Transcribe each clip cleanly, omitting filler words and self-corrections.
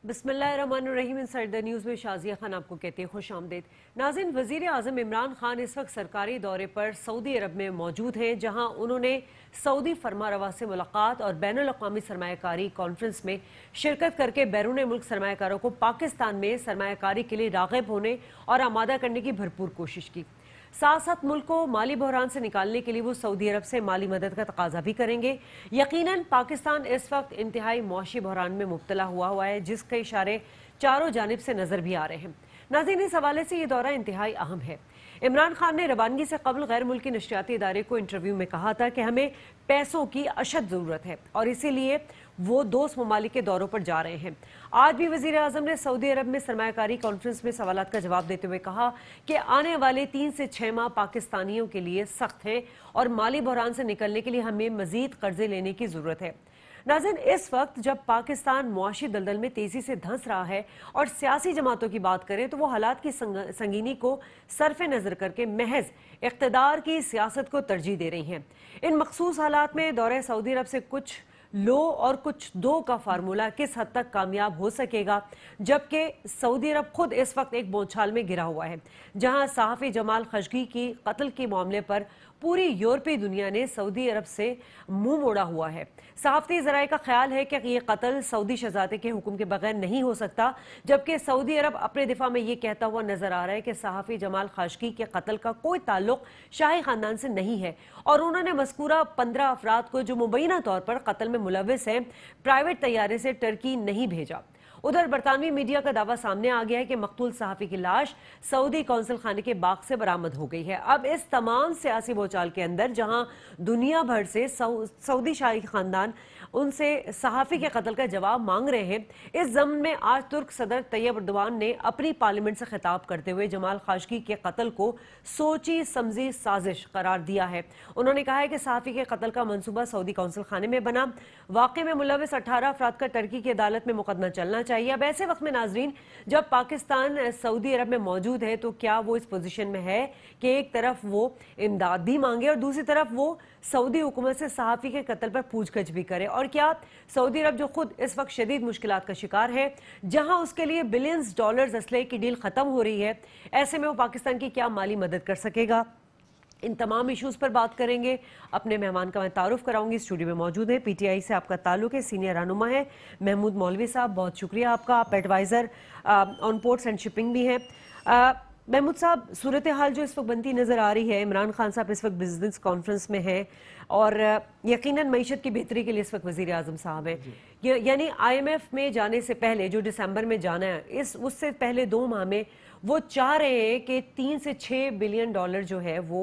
बिस्मिल्लाहिर्रहमानिर्रहीम। Inside the news में शाजिया खान आपको कहते हैं खुश आमदीद। नाज़रीन, वज़ीर आज़म इमरान खान इस वक्त सरकारी दौरे पर सऊदी अरब में मौजूद हैं, जहां उन्होंने सऊदी फरमारवा से मुलाकात और बैनुल-अक़वामी सरमायाकारी कॉन्फ्रेंस में शिरकत करके बैरून मुल्क सरमायाकारों को पाकिस्तान में सरमायाकारी के लिए राग़िब होने और आमादा करने की भरपूर कोशिश की। साथ साथ मुल्क को माली बहरान से निकालने के लिए वो सऊदी अरब से माली मदद का तकाजा भी करेंगे। यकीनन पाकिस्तान इस वक्त इंतहाई मुआशी बहरान में मुब्तला हुआ है, जिसके इशारे चारों जानिब से नजर भी आ रहे हैं। नाज़रीन, इस हवाले से ये दौरा इंतहाई अहम है। इमरान खान ने रवानगी से कबल गैर मुल्की नशरियाती इदारे को इंटरव्यू में कहा था कि हमें पैसों की अशद ज़रूरत है और इसीलिए वो दोस्त ममालिक के दौरों पर जा रहे हैं। आज भी वज़ीर आज़म ने सऊदी अरब में सरमायाकारी कॉन्फ्रेंस में सवालात का जवाब देते हुए कहा कि आने वाले 3 से 6 माह पाकिस्तानियों के लिए सख्त हैं और माली बहरान से निकलने के लिए हमें मज़ीद कर्जे लेने की ज़रूरत है। नाज़रीन, इस वक्त जब पाकिस्तान मुआशी दलदल में तेज़ी से धंस रहा है और सियासी जमातों की बात करें तो वो हालात की संगीनी को सरफ़े नज़र करके महज इक़्तिदार की सियासत को तरजीह दे रही हैं। इन मखसूस हालात में दौरे सऊदी अरब से कुछ लो और कुछ दो का फार्मूला किस हद तक कामयाब हो सकेगा, जबकि सऊदी अरब खुद इस वक्त एक बोछाल में घिरा हुआ है, जहां सहाफ़ी जमाल खशोगी की कत्ल के मामले पर पूरी यूरोपीय दुनिया ने सऊदी अरब से मुंह मोड़ा हुआ है। सहाफ़ती ज़राए का ख्याल है कि ये कत्ल सऊदी शहज़ादे के हुक्म के बगैर नहीं हो सकता, जबकि सऊदी अरब अपने दिफा में ये कहता हुआ नजर आ रहा है कि सहाफ़ी जमाल खशोगी के कत्ल का कोई ताल्लुक शाही ख़ानदान से नहीं है और उन्होंने मज़कूरा 15 अफराद को जो मुबैना तौर पर कत्ल में मुलव्विस हैं प्राइवेट तैयारे से टर्की नहीं भेजा। उधर बरतानवी मीडिया का दावा सामने आ गया है कि मकतूल सहाफ़ी की लाश सऊदी कौंसल खाने के बाग से बरामद हो गई है। अब इस तमाम सियासी बोचाल के अंदर जहां दुनिया भर से सऊदी शाही खानदान उनसे सहाफ़ी के कत्ल का जवाब मांग रहे हैं, इस ज़मन में आज तुर्क सदर तैयब एर्दोगान ने अपनी पार्लियामेंट से खिताब करते हुए जमाल खशोगी के कत्ल को सोची समझी साजिश करार दिया है। उन्होंने कहा है कि सहाफ़ी के कत्ल का मंसूबा सऊदी कौंसल खाने में बना। वाक़े में मुलव्विस 18 अफराद का टर्की की अदालत में मुकदमा चलना चाहिए। अब ऐसे वक्त में नाजरीन, जब पाकिस्तान सऊदी अरब में मौजूद है तो क्या वो इस पोजीशन में है कि एक तरफ वो इमदाद भी मांगे और दूसरी तरफ वो सऊदी हुकूमत से सहाफ़ी के कत्ल पर पूछगछ भी करे? और क्या सऊदी अरब जो खुद इस वक्त शदीद मुश्किलात का शिकार है, जहां उसके लिए बिलियंस डॉलर्स असले की डील खत्म हो रही है, ऐसे में वो पाकिस्तान की क्या माली मदद कर सकेगा? इन तमाम इश्यूज़ पर बात करेंगे। अपने मेहमान का मैं तारुफ कराऊंगी। स्टूडियो में मौजूद है, पीटीआई से आपका ताल्लुक है, सीनियर रहनुमा है महमूद मौलवी साहब, बहुत शुक्रिया आपका। आप adviser on ports and shipping भी हैं। महमूद साहब, सूरत हाल जो इस वक्त बनती नज़र आ रही है, इमरान खान साहब इस वक्त बिजनेस कॉन्फ्रेंस में हैं और यकीनन मईशत की बेहतरी के लिए इस वक्त वज़ीर आज़म साहब हैं, यानी IMF में जाने से पहले जो दिसंबर में जाना है, उससे पहले 2 माह में वो चाह रहे हैं कि 3 से 6 बिलियन डॉलर जो है वो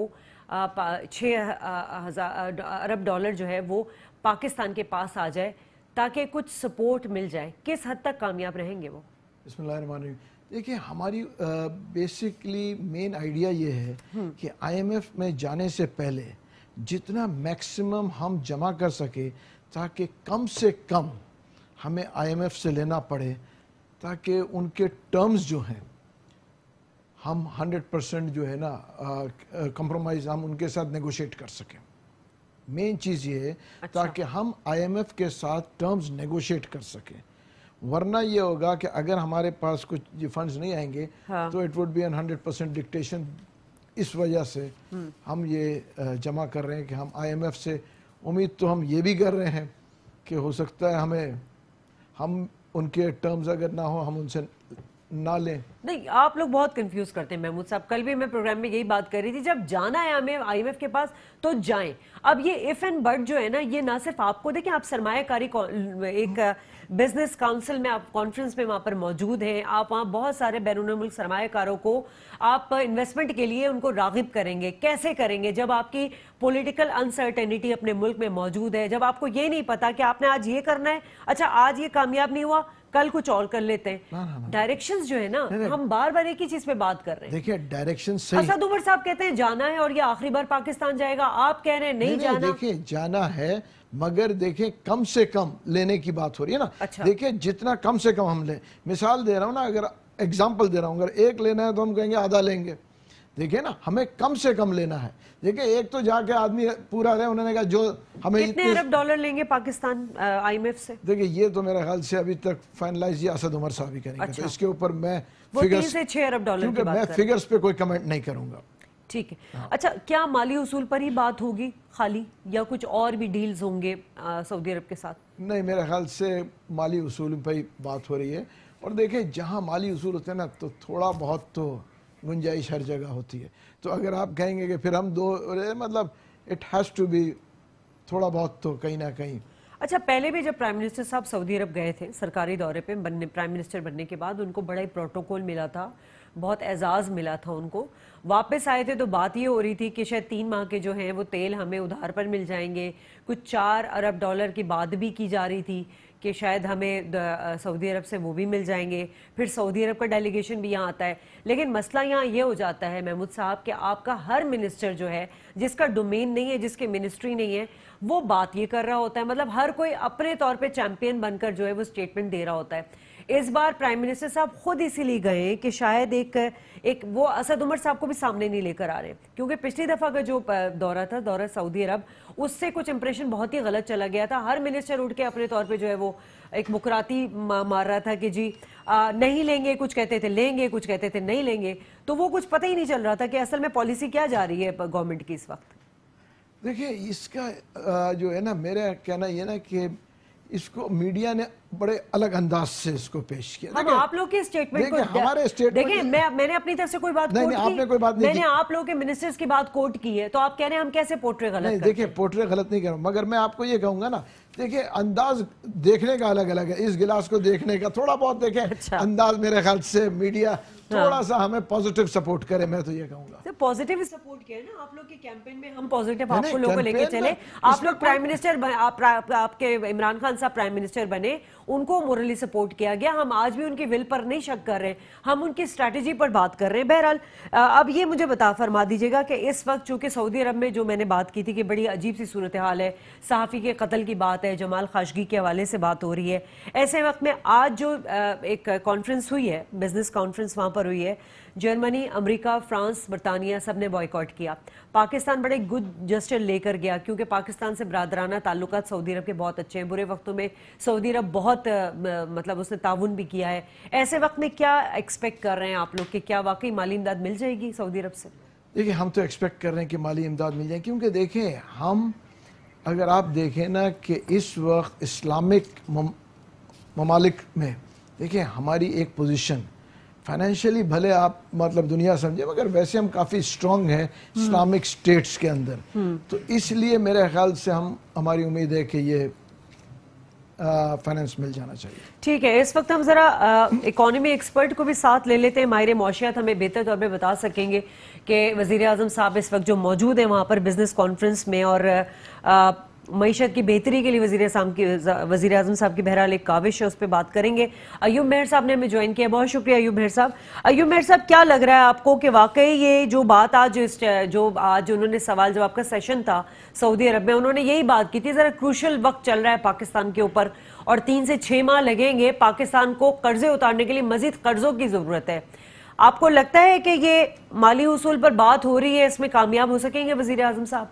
6,000 अरब डॉलर जो है वो पाकिस्तान के पास आ जाए ताकि कुछ सपोर्ट मिल जाए। किस हद तक कामयाब रहेंगे वो? बिस्मिल्लाहिर्रहमानिर्रहीम। देखिए, हमारी बेसिकली मेन आइडिया ये है कि IMF में जाने से पहले जितना मैक्सिमम हम जमा कर सके ताकि कम से कम हमें IMF से लेना पड़े, ताकि उनके टर्म्स जो हैं हम 100% जो है ना कंप्रोमाइज़ हम उनके साथ नेगोशिएट कर सकें। मेन चीज़ ये है ताकि हम IMF के साथ टर्म्स नेगोशिएट कर सकें, वरना ये होगा कि अगर हमारे पास कुछ ये फंड्स नहीं आएंगे तो it would be an 100% dictation. इस वजह से हम ये जमा कर रहे हैं कि हम IMF से उम्मीद तो हम ये भी कर रहे हैं कि हो सकता है हम उनके टर्म्स अगर ना हो हम उनसे ना लें। नहीं, आप लोग बहुत कंफ्यूज करते हैं महमूद साहब। कल भी मैं प्रोग्राम में यही बात कर रही थी, जब जाना है हमें IMF के पास तो जाएं। अब ये इफ एंड बट जो है ना, ये ना सिर्फ आपको देखें, आप सरमायाकारी एक बिजनेस काउंसिल में आप कॉन्फ्रेंस में वहाँ पर मौजूद हैं, आप वहाँ बहुत सारे बैरून मुल्क सरमायाकारों को आप इन्वेस्टमेंट के लिए उनको राग़िब करेंगे। कैसे करेंगे जब आपकी पॉलिटिकल अनसर्टेनिटी अपने मुल्क में मौजूद है, जब आपको ये नहीं पता कि आपने आज ये करना है, अच्छा आज ये कामयाब नहीं हुआ, कल कुछ और कर लेते हैं। डायरेक्शंस जो है ना, हम बार बार एक ही चीज पे बात कर रहे हैं। देखिए, डायरेक्शन सही। असद उमर साहब कहते हैं जाना है और ये आखिरी बार पाकिस्तान जाएगा, आप कह रहे हैं नहीं जाना। देखिए, जाना है मगर देखें कम से कम लेने की बात हो रही है ना। अच्छा। देखिए, जितना कम से कम हम लें, मिसाल दे रहा हूं ना, अगर एग्जाम्पल दे रहा हूं, अगर 1 लेना है तो हम कहेंगे आधा लेंगे, دیکھیں نا ہمیں کم سے کم لینا ہے. دیکھیں ایک تو جا کے آدمی پورا رہے, انہوں نے کہا جو ہمیں کتنے ارب ڈالر لیں گے پاکستان آئی ایم ایف سے؟ دیکھیں یہ تو میرے خیال سے ابھی تک فائنلائز یہ اسد عمر صاحب ہی کریں گے, تو اس کے اوپر میں وہ 3 سے 6 ارب ڈالر کیونکہ میں فگرز پہ کوئی کمنٹ نہیں کروں گا. ٹھیک ہے. اچھا, کیا مالی اصول پر ہی بات ہوگی خالی, یا کچھ اور بھی ڈیلز ہوں گے سعودی عرب کے ساتھ؟ نہیں, میرے خیال سے مالی اصول پہ ہی بات ہو رہی ہے. اور دیکھیں جہاں مالی اصول ہوتے ہیں نا تو تھوڑا بہت تو گنجائش ہر جگہ ہوتی ہے. تو اگر آپ کہیں گے کہ پھر ہم دو, مطلب اٹ ہیز ٹو بی تھوڑا بہت تو کہیں نہ کہیں. اچھا, پہلے بھی جب پرائم منسٹر صاحب سعودی عرب گئے تھے سرکاری دورے پہ پرائم منسٹر بننے کے بعد, ان کو بڑا ہی پروٹوکول ملا تھا, بہت اعزاز ملا تھا ان کو. واپس آئے تھے تو بات یہ ہو رہی تھی کہ شاید 3 ماہ کے جو ہیں وہ تیل ہمیں ادھار پر مل جائیں گے. کچھ 4 ارب ڈالر کی بات بھی کی جا رہی تھی کہ شاید ہمیں سعودی عرب سے وہ بھی مل جائیں گے. پھر سعودی عرب کا ڈیلیگیشن بھی یہاں آتا ہے. لیکن مسئلہ یہاں یہ ہو جاتا ہے محمود صاحب کہ آپ کا ہر منسٹر جو ہے, جس کا ڈومین نہیں ہے, جس کے منسٹری نہیں ہے, وہ بات یہ کر رہا ہوتا ہے. مطلب ہر کوئی اپنے طور پہ چیمپئن بن کر جو ہے وہ سٹیٹمنٹ دے رہا ہوتا ہے. اس بار پرائم منسٹر صاحب خود اسی لیے گئے کہ شاید ایک وہ اسد عمر صاحب کو بھی سامنے نہیں لے کر آ رہے, کیونکہ پچھلی دفعہ کا جو دورہ تھا, دورہ سعودی عرب, اس سے کچھ امپریشن بہت ہی غلط چلا گیا تھا. ہر منسٹر اٹھ کے اپنے طور پہ جو ہے وہ ایک مکراتی مار رہا تھا کہ جی نہیں لیں گے, کچھ کہتے تھے لیں گے, کچھ کہتے تھے نہیں لیں گے. تو وہ کچھ پتہ ہی نہیں چل رہا تھا کہ اصل میں پالیسی کیا جا رہی ہے گورنمنٹ کی اس وقت. دیکھیں اس کا جو ہے نا, میرا کہنا یہ نا کہ اس کو میڈیا نے بڑے الگ انداز سے اس کو پیش کیا. ہم آپ لوگ کی اسٹیٹمنٹ کو ہمارے دیکھیں, میں نے اپنی طرف سے کوئی بات کوٹ کی, آپ نے کوئی بات نہیں میں نے آپ لوگوں کے منسٹرز کی بات کوٹ کی ہے, تو آپ کہہ رہے ہیں ہم کیسے پورٹرے غلط کرتے ہیں؟ دیکھیں پورٹرے غلط نہیں کروں, مگر میں آپ کو یہ کہوں گا نا, دیکھیں انداز دیکھنے کا الگ الگ ہے. اس گلاس کو دیکھنے کا تھوڑا بہت دیکھیں انداز, میرے خیال سے میڈیا تھوڑا سا ہمیں پازیٹیو سپورٹ کرے, میں تو یہ کہوں گا. پازیٹیو سپورٹ کیا ہے نا آپ لوگ کے کیمپین میں, ہم پازیٹیو آپ کو لوگوں کو لے کے چلے. آپ لوگ پرائم منسٹر, آپ کے عمران خان صاحب پرائم منسٹر بنے, ان کو مورلی سپورٹ کیا گیا. ہم آج بھی ان کی ول پر نہیں شک کر رہے, ہم ان کی اسٹریٹجی پر بات کر رہے ہیں. بہرحال اب یہ مجھے فرما دیجیے گا کہ اس وقت چونکہ سعودی عرب میں جو میں نے بات کی تھی کہ بڑی عجیب سی صورتحال ہے, صحافی کے قتل کی بات ہے, جمال خاشقجی کے حوالے سے بات ہو رہی ہے, ایسے وقت میں آج جو ایک کانفرنس ہوئی ہے, بزنس کانفرنس وہاں پر ہوئی ہے, جرمنی, امریکہ, فرانس, برطانیہ سب نے بائیکاٹ کیا. پاکستان بڑے گڈ جسٹر لے کر گیا, کیونکہ پاکستان سے برادرانہ تعلقات سعودی عرب کے بہت اچھے ہیں. برے وقتوں میں سعودی عرب بہت مطلب اس نے تعاون بھی کیا ہے. ایسے وقت میں کیا ایکسپیکٹ کر رہے ہیں آپ لوگ کہ کیا واقعی مالی امداد مل جائے گی سعودی عرب سے؟ دیکھیں ہم تو ایکسپیکٹ کر رہے ہیں کہ مالی امداد مل جائے, کیونکہ دیکھیں ہم اگر آپ دیکھیں نا کہ اس وقت اسلامک ممالک میں دیکھیں ہماری ایک پوزیشن فائنینشلی بھلے آپ مطلب دنیا سمجھے, مگر ویسے ہم کافی اسٹرانگ ہیں اسلامک سٹیٹس کے اندر. تو اس لیے میرے خیال سے ہماری امید ہے کہ یہ فائنینس مل جانا چاہیے. ٹھیک ہے, اس وقت ہم ذرا اکانومی ایکسپرٹ کو بھی ساتھ لے لیتے ہیں. ماہر معاشیات ہمیں بہتر طور پہ بتا سکیں گے کہ وزیر اعظم صاحب اس وقت جو موجود ہیں وہاں پر بزنس کانفرنس میں, اور معیشت کی بہتری کے لیے وزیر اعظم صاحب کی بہرحال ایک کاوش ہے, اس پہ بات کریں گے. ایوب مہر صاحب نے ہمیں جوائن کیا, بہت شکریہ ایوب مہر صاحب. ایوب مہر صاحب, کیا لگ رہا ہے آپ کو کہ واقعی یہ جو بات آج انہوں نے سوال جواب کا سیشن تھا سعودی عرب میں, انہوں نے یہی بات کی تھی, ذرا کروشل وقت چل رہا ہے پاکستان کے اوپر اور 3 سے 6 ماہ لگیں گے پاکستان کو قرضے اتارنے کے لیے, مزید قرضوں کی ضرورت ہے. آپ کو لگتا ہے کہ یہ مالی اصول پر بات ہو رہی ہے, اس میں کامیاب ہو سکیں گے وزیر اعظم صاحب؟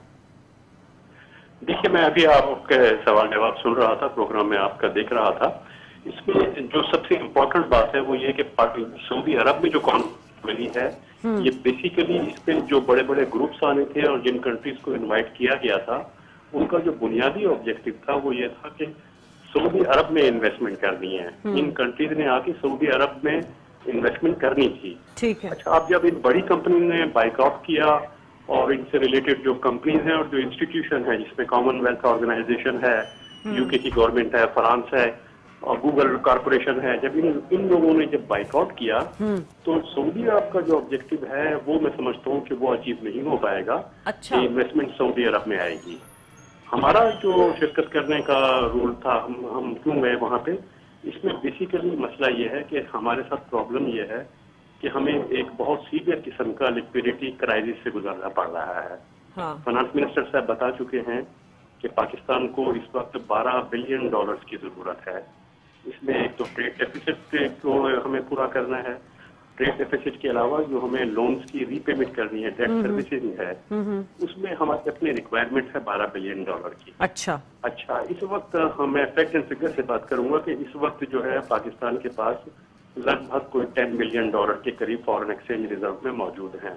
دیکھیے میں ابھی آپ کے سوال جواب سن رہا تھا, پروگرام میں آپ کا دیکھ رہا تھا. اس میں جو سب سے امپورٹنٹ بات ہے وہ یہ کہ سعودی عرب میں جو کانفرنس بنی ہے, یہ بیسیکلی اس میں جو بڑے بڑے گروپس آنے تھے اور جن کنٹریز کو انوائٹ کیا گیا تھا, ان کا جو بنیادی آبجیکٹو تھا وہ یہ تھا کہ سعودی عرب میں انویسٹمنٹ کرنی ہے. ان کنٹریز نے آ کے سعودی عرب میں انویسٹمنٹ کرنی تھی. ٹھیک ہے. اچھا, اب جب ان بڑی کمپنی نے بائیک آؤٹ کیا اور ان سے ریلیٹڈ جو کمپنیز ہیں اور جو انسٹیٹیوشن ہے, جس میں کامن ویلتھ آرگنائزیشن ہے, یو کے کی گورنمنٹ ہے, فرانس ہے, اور گوگل کارپوریشن ہے, جب ان لوگوں نے جب بائیک آؤٹ کیا تو سعودی عرب کا جو آبجیکٹو ہے وہ میں سمجھتا ہوں کہ وہ اچیو نہیں ہو پائے گا کہ انویسٹمنٹ سعودی عرب میں آئے گی. ہمارا جو شرکت کرنے کا رول تھا, ہم کیوں گئے وہاں پہ, اس میں بیسیکلی مسئلہ یہ ہے کہ ہمارے ساتھ پرابلم یہ ہے کہ ہمیں ایک بہت سیویئر قسم کا لکویڈیٹی کرائسس سے گزرنا پڑ رہا ہے. فائنانس منسٹر صاحب بتا چکے ہیں کہ پاکستان کو اس وقت $12 بلین کی ضرورت ہے. اس میں ایک تو ٹریڈ ڈیفیسٹ کو ہمیں پورا کرنا ہے, ٹریڈ ڈیفیسٹ کے علاوہ جو ہمیں لونز کی ری پیمنٹ کرنی ہے، ڈیٹ سروسنگ ہے، اس میں ہماری اپنی ریکوائرمنٹ ہے $12 بلین کی۔ اچھا، اس وقت میں فیکٹ اینڈ فگر سے بات کروں گا کہ اس وقت جو ہے پاکستان کے پاس لگ بھگ کوئی $10 بلین کے قریب فارن ایکسچینج ریزرو میں موجود ہیں۔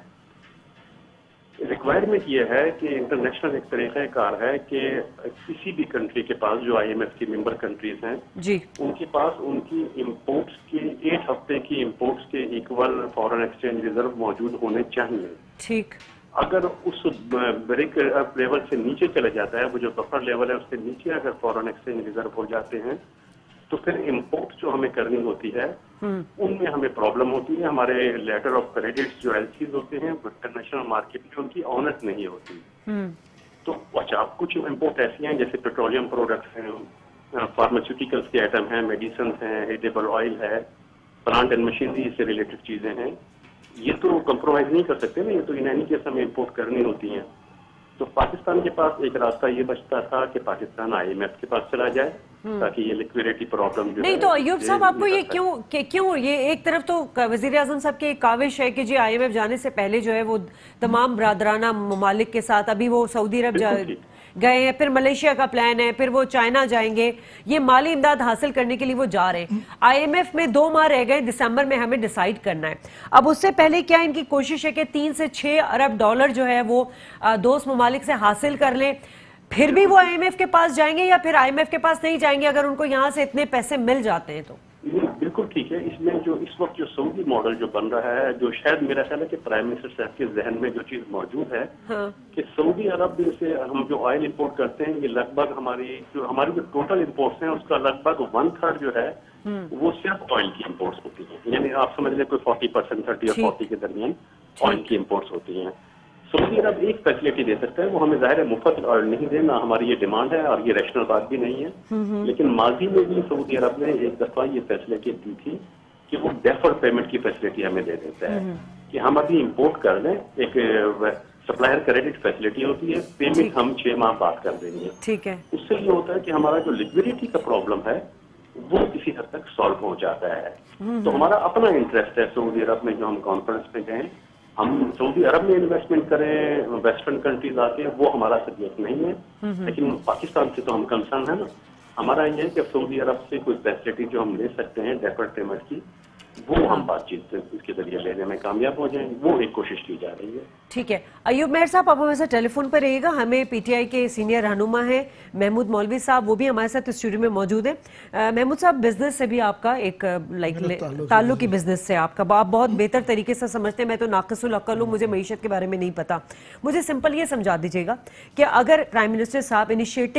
ریکوائرمنٹ یہ ہے کہ انٹرنیشنل ایک طریقہ کار ہے کہ کسی بھی کنٹری کے پاس جو IMF کی ممبر کنٹریز ہیں جی، ان کے پاس ان کی امپورٹس کی 8 ہفتے کی امپورٹس کے ایکول فارن ایکسچینج ریزرو موجود ہونے چاہیے۔ ٹھیک، اگر اس بریک اپ لیول سے نیچے چلے جاتا ہے، وہ جو بفر لیول ہے اس سے نیچے اگر فارن ایکسچینج ریزرو ہو جاتے ہیں تو پھر امپورٹ جو ہمیں کرنی ہوتی ہے ان میں ہمیں پرابلم ہوتی ہے۔ ہمارے لیٹر آف کریڈٹ جو LCs ہوتے ہیں انٹرنیشنل مارکیٹ میں ان کی آنر نہیں ہوتی۔ تو اچھا، کچھ امپورٹ ایسی ہیں جیسے پیٹرولیم پروڈکٹس ہیں، فارماسیوٹیکلس کے آئٹم ہیں، میڈیسنس ہیں، ایڈیبل آئل ہے، پلانٹ اینڈ مشینری سے ریلیٹڈ چیزیں ہیں، یہ تو کمپرومائز نہیں کر سکتے نا، یہ تو ان اینی کیس ہمیں امپورٹ کرنی ہوتی ہیں۔ تو پاکستان کے پاس ایک راستہ یہ بچتا تھا کہ پاکستان IMF کے پاس چلا جائے تاکہ یہ لیکویڈیٹی پرابلم جو نہیں تو ایوب صاحب آپ کو یہ کیوں یہ ایک طرف تو وزیر اعظم صاحب کی ایک کاوش ہے کہ جی IMF جانے سے پہلے جو ہے وہ تمام برادرانہ ممالک کے ساتھ، ابھی وہ سعودی عرب گئے ہیں، پھر ملیشیا کا پلان ہے، پھر وہ چائنا جائیں گے، یہ مالی امداد حاصل کرنے کے لیے وہ جا رہے ہیں۔ IMF میں 2 ماہ رہ گئے، دسمبر میں ہمیں ڈیسائیڈ کرنا ہے۔ اب اس سے پہلے کیا ان کی کوشش ہے کہ $3 سے $6 ارب جو ہے وہ دوست ممالک سے حاصل کر لیں، پھر بھی وہ IMF کے پاس جائیں گے یا پھر IMF کے پاس نہیں جائیں گے اگر ان کو یہاں سے اتنے پیسے مل جاتے ہیں تو؟ بالکل ٹھیک ہے۔ اس میں جو اس وقت جو سعودی ماڈل جو بن رہا ہے، جو شاید میرا خیال ہے کہ پرائم منسٹر صاحب کے ذہن میں جو چیز موجود ہے کہ سعودی عرب سے ہم جو آئل امپورٹ کرتے ہیں، یہ لگ بھگ ہماری جو ٹوٹل امپورٹس ہیں اس کا لگ بھگ 1/3 جو ہے وہ صرف آئل کی امپورٹس ہوتی ہیں، یعنی آپ سمجھ لیں کوئی 40%، 30 اور 40 کے درمیان آئل کی امپورٹس ہوتی ہیں۔ سعودی عرب ایک فیسلٹی دے سکتا ہے، وہ ہمیں ظاہر ہے مفت آئل نہیں دے، نہ ہماری یہ ڈیمانڈ ہے اور یہ ریشنل بات بھی نہیں ہے، لیکن ماضی میں بھی سعودی عرب نے ایک دفعہ یہ فیسلٹی دی تھی کہ وہ ڈیفر پیمنٹ کی فیسلٹی ہمیں دے دیتا ہے کہ ہم ابھی امپورٹ کر لیں، ایک سپلائر کریڈٹ فیسلٹی ہوتی ہے، پیمنٹ ہم 6 ماہ بعد کر دیں گے۔ ٹھیک ہے، اس سے یہ ہوتا ہے کہ ہمارا جو لیکویڈیٹی کا پرابلم ہے وہ کسی حد تک سالو ہو جاتا ہے۔ تو ہمارا اپنا انٹرسٹ ہے سعودی عرب میں، جو ہم کانفرنس میں گئے ہم سعودی عرب میں انویسٹمنٹ کریں، ویسٹرن کنٹریز آتے ہیں، وہ ہمارا سبجیکٹ نہیں ہے، لیکن پاکستان سے تو ہم کنسرن ہے نا۔ ہمارا یہ ہے کہ سعودی عرب سے کوئی فیسلٹی جو ہم لے سکتے ہیں ڈیفرڈ پیمنٹ کی، وہ ہم بات چیت اس کے ذریعے لینے میں کامیاب ہو جائیں، وہ ایک کوشش کی جا رہی ہے۔ ٹھیک ہے ایوب مہر صاحب، آپ ہمارے ساتھ ٹیلی فون پر رہیے گا۔ ہمیں PTI کے سینئر رہنما ہیں محمود مولوی صاحب، وہ بھی ہمارے ساتھ اسٹوڈیو میں موجود ہیں۔ محمود صاحب، بزنس سے بھی آپ کا ایک تعلق ہی بزنس سے آپ کا، آپ بہت بہتر طریقے سے سمجھتے ہیں، میں تو ناقص العقل ہوں، مجھے معیشت کے بارے میں نہیں پتا۔ مجھے سمپل یہ سمجھا دیجیے گا کہ اگر پرائم منسٹر صاحب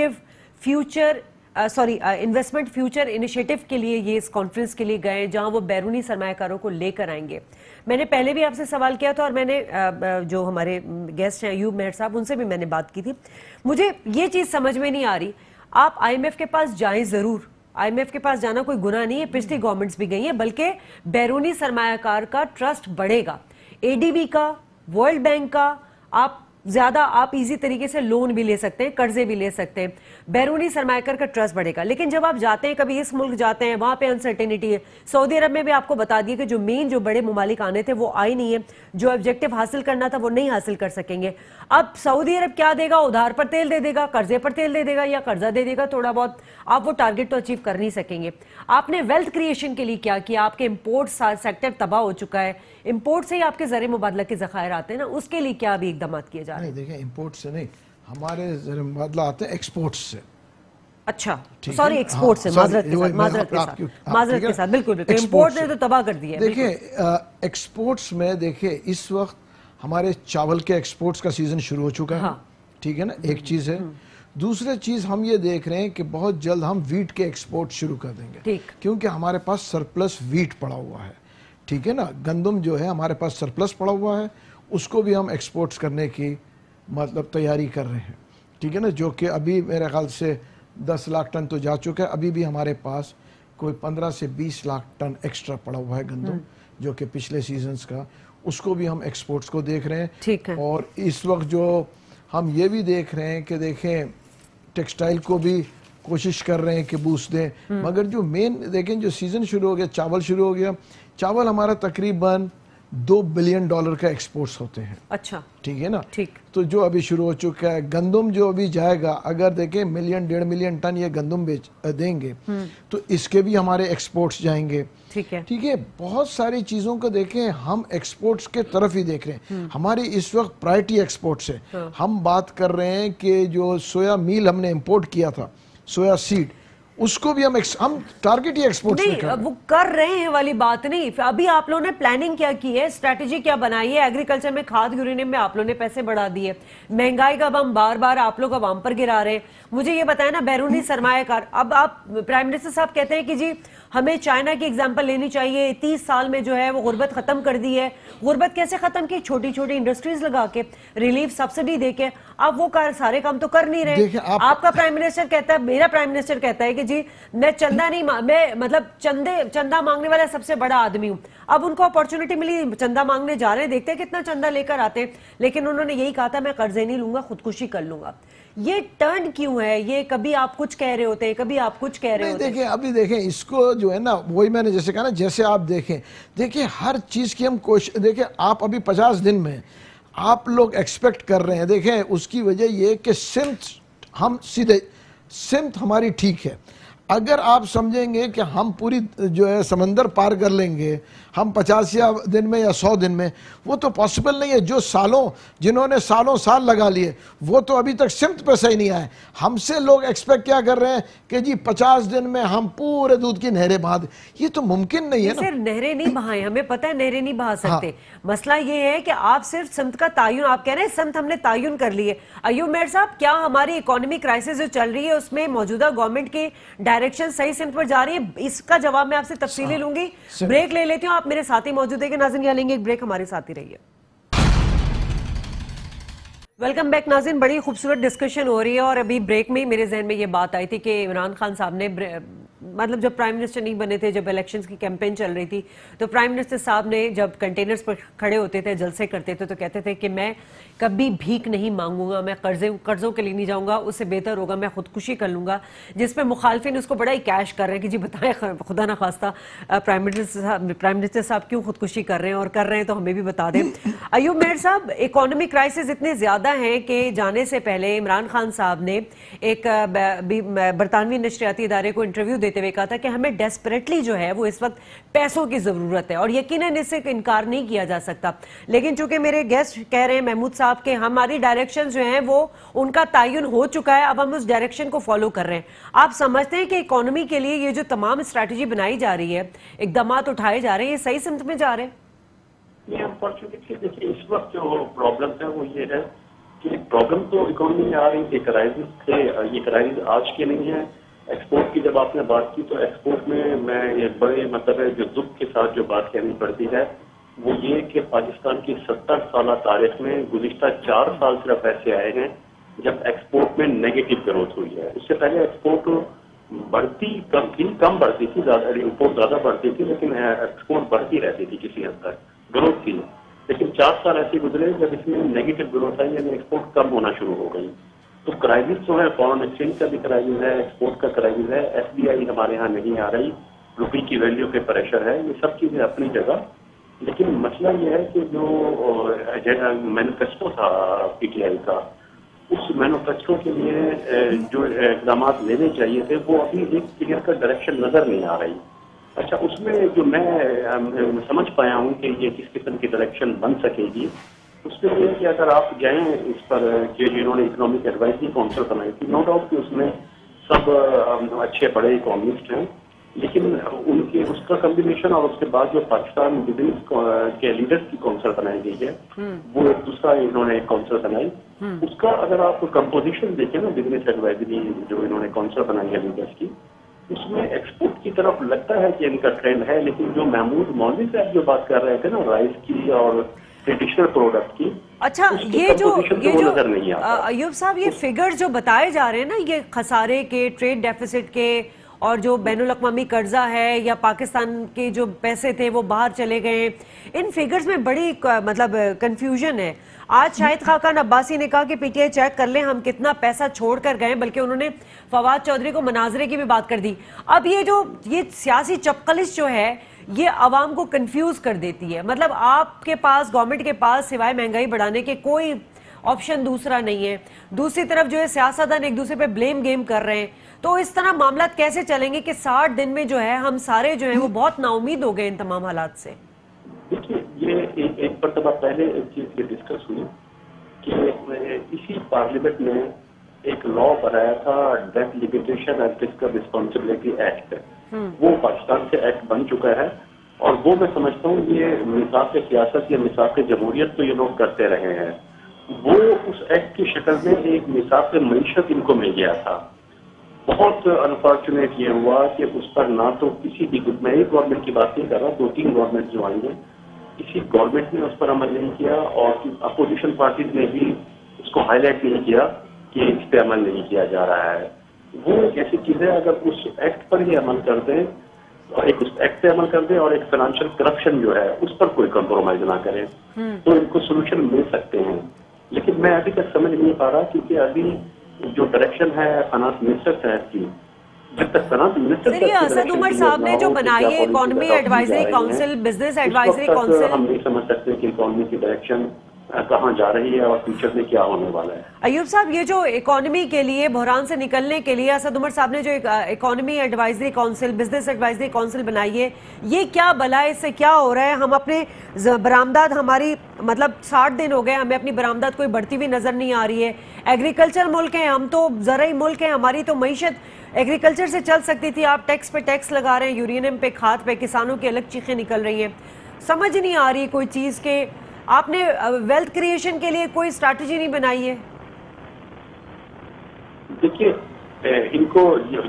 انویسٹمنٹ فیوچر انیشیٹو کے لیے یہ اس کانفرنس کے لیے گئے جہاں وہ بیرونی سرمایہ کاروں کو لے کر آئیں گے، میں نے پہلے بھی آپ سے سوال کیا تھا اور میں نے جو ہمارے گیسٹ ہیں ایوب مہر صاحب ان سے بھی میں نے بات کی تھی، مجھے یہ چیز سمجھ میں نہیں آ رہی۔ آپ IMF کے پاس جائیں ضرور، IMF کے پاس جانا کوئی گناہ نہیں ہے، پچھلی گورنمنٹس بھی گئی ہیں، بلکہ بیرونی سرمایہ کار کا ٹرسٹ بڑھے گا، ADB کا، ورلڈ بینک کا، آپ ایزی طریقے سے لون بھی لے سکتے ہیں، قرضے بھی لے سکتے ہیں، بیرونی سرمایہ کار کا ٹرسٹ بڑھے گا۔ لیکن جب آپ جاتے ہیں، کبھی اس ملک جاتے ہیں، وہاں پہ انسرٹینٹی ہے۔ سعودی عرب میں بھی آپ کو بتا دیا کہ جو مین جو بڑے ممالک آنے تھے وہ آئے نہیں ہیں، جو آبجیکٹو حاصل کرنا تھا وہ نہیں حاصل کر سکیں گے۔ اب سعودی عرب کیا دے گا؟ ادھار پر تیل دے دے گا، قرضے پر تیل دے دے گا، یا قرضہ دے دے گا تھوڑا بہت، آپ وہ ٹارگٹ تو اچیو کر نہیں سکیں گے۔ آپ نے ویلتھ کریشن کے لیے کیا کیا؟ آپ کے امپورٹ سیکٹر تباہ ہو چکا ہے، امپورٹ سے ہی آپ کے زر مبادلہ کے ذخائر آتے ہیں نا، اس کے لیے کیا ابھی اقدامات کیے جا رہے ہیں؟ نہیں دیکھیں، امپورٹ سے نہیں، ہمارے زر مبادلہ آتے ہیں ایکسپورٹس سے۔ اچھا سوری، ایکسپورٹ سے، معذرت کے ساتھ بالکل امپورٹ نے تو تباہ کر دیا ہے۔ دیکھیں ایکسپورٹس میں، دیکھیں اس وقت ہمارے چاول کے ایکسپورٹس کا سیزن شروع ہو چکا ہے، ٹھیک ہے نا، ایک چیز ہے۔ دوسری چیز ہم یہ دیکھ رہے ہیں کہ بہت جلد ہم ویٹ کے ایکسپورٹ شروع کر دیں گے، کیونکہ ہمارے پاس سرپلس ویٹ پڑا ہوا ہے، ٹھیک ہے نا، گندم جو ہے ہمارے پاس سرپلس پڑا ہوا ہے، اس کو بھی ہم ایکسپورٹس کرنے کی مطلب تیاری کر رہے ہیں، ٹھیک ہے نا، جو کہ ابھی میرے خیال سے 10 لاکھ ٹن تو جا چکا ہے، ابھی بھی ہمارے پاس کوئی 15 سے 20 لاکھ ٹن ایکسٹرا پڑا ہوا ہے گندم، جو کہ پچھلے سیزنز کا، اس کو بھی ہم ایکسپورٹس کو دیکھ رہے ہیں۔ اور اس وقت جو ہم یہ بھی دیکھ رہے ہیں کہ دیکھیں ٹیکسٹائل کو بھی کوشش کر رہے ہیں کہ بوسٹ دیں، مگر جو مین دیکھیں جو سیزن شروع ہو گیا، چاول شروع ہو گیا، چاول ہمارا تقریباً $2 بلین کا ایکسپورٹس ہوتے ہیں. اچھا ٹھیک ہے نا. ٹھیک. تو جو ابھی شروع ہو چکا ہے، گندم جو ابھی جائے گا، اگر دیکھیں 1-1.5 ملین ٹن یہ گندم دیں گے تو اس کے بھی ہمارے ایکسپورٹس جائیں گے. ٹھیک ہے. ٹھیک ہے. بہت ساری چیزوں کو دیکھیں، ہم ایکسپورٹس کے طرف ہی دیکھ رہے ہیں. ہماری اس وقت پرائرٹی ایکسپورٹس ہے. ہم بات کر رہے ہیں کہ جو سویا میل ہم نے امپورٹ کیا تھا، سویا سیڈ، اس کو بھی ہم ٹارگٹ ہی ایکسپورٹ نہیں، وہ کر رہے ہیں والی بات نہیں. ابھی آپ لوگوں نے پلاننگ کیا کی ہے، اسٹریٹجی کیا بنائی ہے؟ ایگریکلچر میں کھاد یورینیم میں آپ لوگوں نے پیسے بڑھا دیے، مہنگائی کا ہم بار بار آپ لوگ عوام پر گرا رہے ہیں. مجھے یہ بتائیں نا، بیرونی سرمایہ کار، اب آپ پرائم منسٹر صاحب کہتے ہیں کہ جی ہمیں چائنا کی اگزامپل لینی چاہیے، 30 سال میں جو ہے وہ غربت ختم کر دی ہے. غربت کیسے ختم کی؟ چھوٹی چھوٹی انڈسٹریز لگا کے، ریلیف سبسڈی دے کے. اب وہ سارے کام تو کر نہیں رہے. آپ کا پرائم منسٹر کہتا ہے، میرا پرائم منسٹر کہتا ہے کہ جی میں چندہ نہیں، میں مطلب چندہ مانگنے والا سب سے بڑا آدمی ہوں. اب ان کو اپورچونٹی ملی، چندہ مانگنے جا رہے ہیں، دیکھتے ہیں کتنا چندہ لے کر آتے ہیں. لیکن انہوں نے یہی کہا تھا میں قرضے نہیں لوں گا، خودکشی کر لوں گا. یہ ٹرن کیوں ہے؟ یہ کبھی آپ کچھ کہہ رہے ہوتے ہیں، کبھی آپ کچھ کہہ رہے ہوتے ہیں. دیکھیں ابھی دیکھیں اس کو جو ہے نا، وہی میں نے جیسے کہا نا، جیسے آپ دیکھیں ہر چیز کی ہم کوشش، دیکھیں آپ ابھی 50 دن میں آپ لوگ ایکسپیکٹ کر رہے ہیں. دیکھیں اس کی وجہ یہ کہ سمت ہماری ٹھیک ہے. اگر آپ سمجھیں گے کہ ہم پوری جو ہے سمندر پار کر لیں گے ہم 50 دن میں یا 100 دن میں، وہ تو پاسبل نہیں ہے. جو جنہوں نے سال لگا لیے وہ تو ابھی تک سمت پہ صحیح نہیں آئے. ہم سے لوگ ایکسپیکٹ کیا کر رہے ہیں کہ جی 50 دن میں ہم پورے دودھ کی نہریں بہا دیں. یہ تو ممکن نہیں ہے نا. صرف نہریں نہیں بہائیں، ہمیں پتہ ہے نہریں نہیں بہا سکتے. مسئلہ یہ ہے کہ آپ صرف سمت کا تعین، آپ کہہ رہے ہیں سمت ہم نے تعین کر لی ہے. ایوب میر صاحب، کیا ہماری اکانومی کرائسس جو چل رہی ہے اس میں موجودہ گورنمنٹ کی ڈائریکشن صحیح سمت پر جا رہی ہے؟ اس کا جواب میں آپ سے تفصیلی لوں گی. بریک لے لیتی ہوں. آپ میرے ساتھی موجود ہے کہ ناظرین یہاں لیں گے ایک بریک، ہمارے ساتھ ہی رہیے. ویلکم بیک ناظرین. بڑی خوبصورت ڈسکشن ہو رہی ہے اور ابھی بریک میں میرے ذہن میں یہ بات آئی تھی کہ عمران خان صاحب نے مطلب جب پرائم منسٹر نہیں بنے تھے، جب الیکشنز کی کیمپین چل رہی تھی، تو پرائم منسٹر صاحب نے جب کنٹینرز پر کھڑے ہوتے تھے، جلسے کرتے تھے، تو کہتے تھے کہ میں کبھی بھیک نہیں مانگوں گا، میں قرضوں کے لیے نہیں جاؤں گا، اس سے بہتر ہوگا میں خودکشی کر لوں گا. جس پہ مخالفین اس کو بڑا ہی کیش کر رہے ہیں کہ جی بتائیں خدا نہ خواستہ پرائم منسٹر صاحب کیوں خودکشی کر رہے ہیں، اور کر رہے ہیں تو ہمیں بھی بتا دیں. ایوب میر صاحب، اکانومی کرائسس اتنے زیادہ ہیں کہ جانے سے پہلے عمران خان صاحب نے ایک برطانوی نشریاتی ادارے کو انٹرویو دیتے ہوئے کہا تھا کہ ہمیں ڈیسپریٹلی جو ہے وہ اس وقت پیسوں کی ضرورت ہے، اور یقیناً اس سے انکار نہیں کیا جا سکتا. لیکن چونکہ میرے گیسٹ کہہ رہے ہیں محمود صاحب کہ ہماری ڈائریکشن جو ہیں وہ ان کا تعین ہو چکا ہے، اب ہم اس ڈائریکشن کو فالو کر رہے ہیں. آپ سمجھتے ہیں کہ اکانومی کے لیے یہ جو تمام اسٹریٹجی بنائی جا رہی ہے، اقدامات اٹھائے جا رہے ہیں، یہ صحیح سمت میں جا رہے ہیں؟ یہ انفارچونیٹلی دیکھیے اس وقت جو پرابلم ہے وہ یہ ہے کہ پرابلم تو اکانومی میں آ رہی ہے. کرائسس تھے، یہ کرائسس آج کے نہیں ہے. ایکسپورٹ کی جب آپ نے بات کی تو ایکسپورٹ میں ایک بڑے مطلب ہے جو دکھ کے ساتھ جو بات کہنی پڑتی ہے وہ یہ کہ پاکستان کی 70 سالہ تاریخ میں گزشتہ 4 سال صرف ایسے آئے ہیں جب ایکسپورٹ میں نیگیٹو گروتھ ہوئی ہے. اس سے پہلے ایکسپورٹ کم بڑھتی تھی، زیادہ امپورٹ زیادہ بڑھتی تھی، لیکن ایکسپورٹ بڑھتی رہتی تھی کسی حد تک، گروتھ تھی. لیکن 4 سال ایسے گزرے جب اس میں نیگیٹو گروتھ آئی، یعنی ایکسپورٹ کم ہونا شروع ہو گئی. تو کرائسس جو ہے فارن ایکسچینج کا بھی کرائسس ہے، ایکسپورٹ کا کرائسس ہے. ایف ڈی آئی ہمارے ہاں نہیں آ رہی، روپی کی ویلیو پہ پریشر ہے. یہ سب چیزیں اپنی جگہ، لیکن مسئلہ یہ ہے کہ جو مینیفیسٹو تھا پی ٹی آئی کا، اس مینیفیسٹو کے لیے جو اقدامات لینے چاہیے تھے وہ ابھی ایک کلیئر کا ڈائریکشن نظر نہیں آ رہی. اچھا، اس میں جو میں سمجھ پایا ہوں کہ یہ کس قسم کی ڈائریکشن بن سکے گی، اس میں یہ کہ اگر آپ جائیں اس پر جنہوں نے اکنامک ایڈوائزری کونسل بنائی تھی، نو ڈاؤٹ کہ اس میں سب اچھے بڑے اکانومسٹ ہیں، لیکن ان کے اس کا کمبینیشن اور اس کے بعد جو پاکستان بزنس کے لیڈرز کی کونسل بنائی گئی ہے وہ ایک دوسرا انہوں نے کونسل بنائی. اس کا اگر آپ کمپوزیشن دیکھیں نا بزنس ایڈوائزری جو انہوں نے کونسل بنائی ہے لیڈرز کی، اس میں ایکسپورٹ کی طرف لگتا ہے کہ ان کا ٹرینڈ ہے. لیکن جو محمود مولوی صاحب جو بات کر رہے تھے نا رائس کی اور ٹریڈیشنل پروڈکٹ کی، اچھا یہ جو ایوب صاحب یہ فگر جو بتائے جا رہے ہیں نا، یہ خسارے کے، ٹریڈ ڈیفیسٹ کے اور جو بین الاقوامی قرضہ ہے یا پاکستان کے جو پیسے تھے وہ باہر چلے گئے ہیں، ان فیگرز میں بڑی مطلب کنفیوژن ہے. آج شاہد خاقان عباسی نے کہا کہ پی ٹی آئی چیک کر لیں ہم کتنا پیسہ چھوڑ کر گئے، بلکہ انہوں نے فواد چودھری کو مناظرے کی بھی بات کر دی. اب یہ سیاسی چپقلش جو ہے یہ عوام کو کنفیوز کر دیتی ہے. مطلب آپ کے پاس، گورنمنٹ کے پاس سوائے مہنگائی بڑھانے کے کوئی آپشن دوسرا نہیں ہے. دوسری طرف جو ہے سیاستدان ایک دوسرے پہ بلیم گیم کر رہے ہیں. تو اس طرح معاملات کیسے چلیں گے کہ 60 دن میں جو ہے ہم سارے جو ہیں وہ بہت نا امید ہو گئے ان تمام حالات سے؟ دیکھیے یہ ایک مرتبہ پہلے ایک چیز یہ ڈسکس ہوئی کہ اسی پارلیمنٹ میں ایک لا بنایا تھا debt limitation and fiscal responsibility act. وہ پاکستان سے ایکٹ بن چکا ہے اور وہ میں سمجھتا ہوں یہ میثاق سیاست یا میثاق جمہوریت تو یہ لوگ کرتے رہے ہیں. وہ اس ایکٹ کی شکل میں ایک میثاق معیشت ان کو مل گیا تھا. بہت انفارچونیٹ یہ ہوا کہ اس پر نہ تو کسی بھی میں ایک گورنمنٹ کی بات نہیں کر رہا، 2-3 گورنمنٹ جو آئی ہیں کسی گورنمنٹ نے اس پر عمل نہیں کیا اور اپوزیشن پارٹیز نے بھی اس کو ہائی لائٹ نہیں کیا کہ اس پہ عمل نہیں کیا جا رہا ہے. وہ ایک ایسی چیز ہے اگر اس ایکٹ پر ہی عمل کر دیں اور ایک اس ایکٹ پہ عمل کر دیں اور ایک فائنینشیل کرپشن جو ہے اس پر کوئی کمپرومائز نہ کریں تو ان کو سولوشن مل سکتے ہیں. لیکن میں ابھی تک سمجھ نہیں پا رہا کیونکہ ابھی جو ڈائریکشن ہے فائنانس منسٹر صاحب کی، جب تک فائنانس منسٹر سر یہ اسد عمر صاحب نے جو بنائی ہے economy advisory council, business advisory council, ہم نہیں سمجھ سکتے کہ اکانومی کی ڈائریکشن کہاں جا رہی ہے اور فیوچر میں کیا ہونے والا ہے. ایوب صاحب یہ جو اکانومی کے لیے بحران سے نکلنے کے لیے اسد عمر صاحب نے جو economy advisory council, business advisory council بنائی ہے، یہ کیا بلا ہے؟ اس سے کیا ہو رہا ہے؟ ہم اپنے برآمدات ہماری مطلب 60 دن ہو گئے ہمیں اپنی برآمدات کوئی بڑھتی ہوئی نظر نہیں آ رہی ہے. ایگریکلچر ملک ہیں ہم، تو زرعی ملک ہیں، ہماری تو معیشت ایگریکلچر سے چل سکتی تھی. آپ ٹیکس پہ ٹیکس لگا رہے ہیں، یورینیم پہ، کھاد پہ، کسانوں کی الگ چیخیں نکل رہی ہیں. سمجھ نہیں آ رہی کوئی چیز کہ آپ نے ویلتھ کریشن کے لیے کوئی اسٹریٹجی نہیں بنائی ہے. دیکھیے ان کو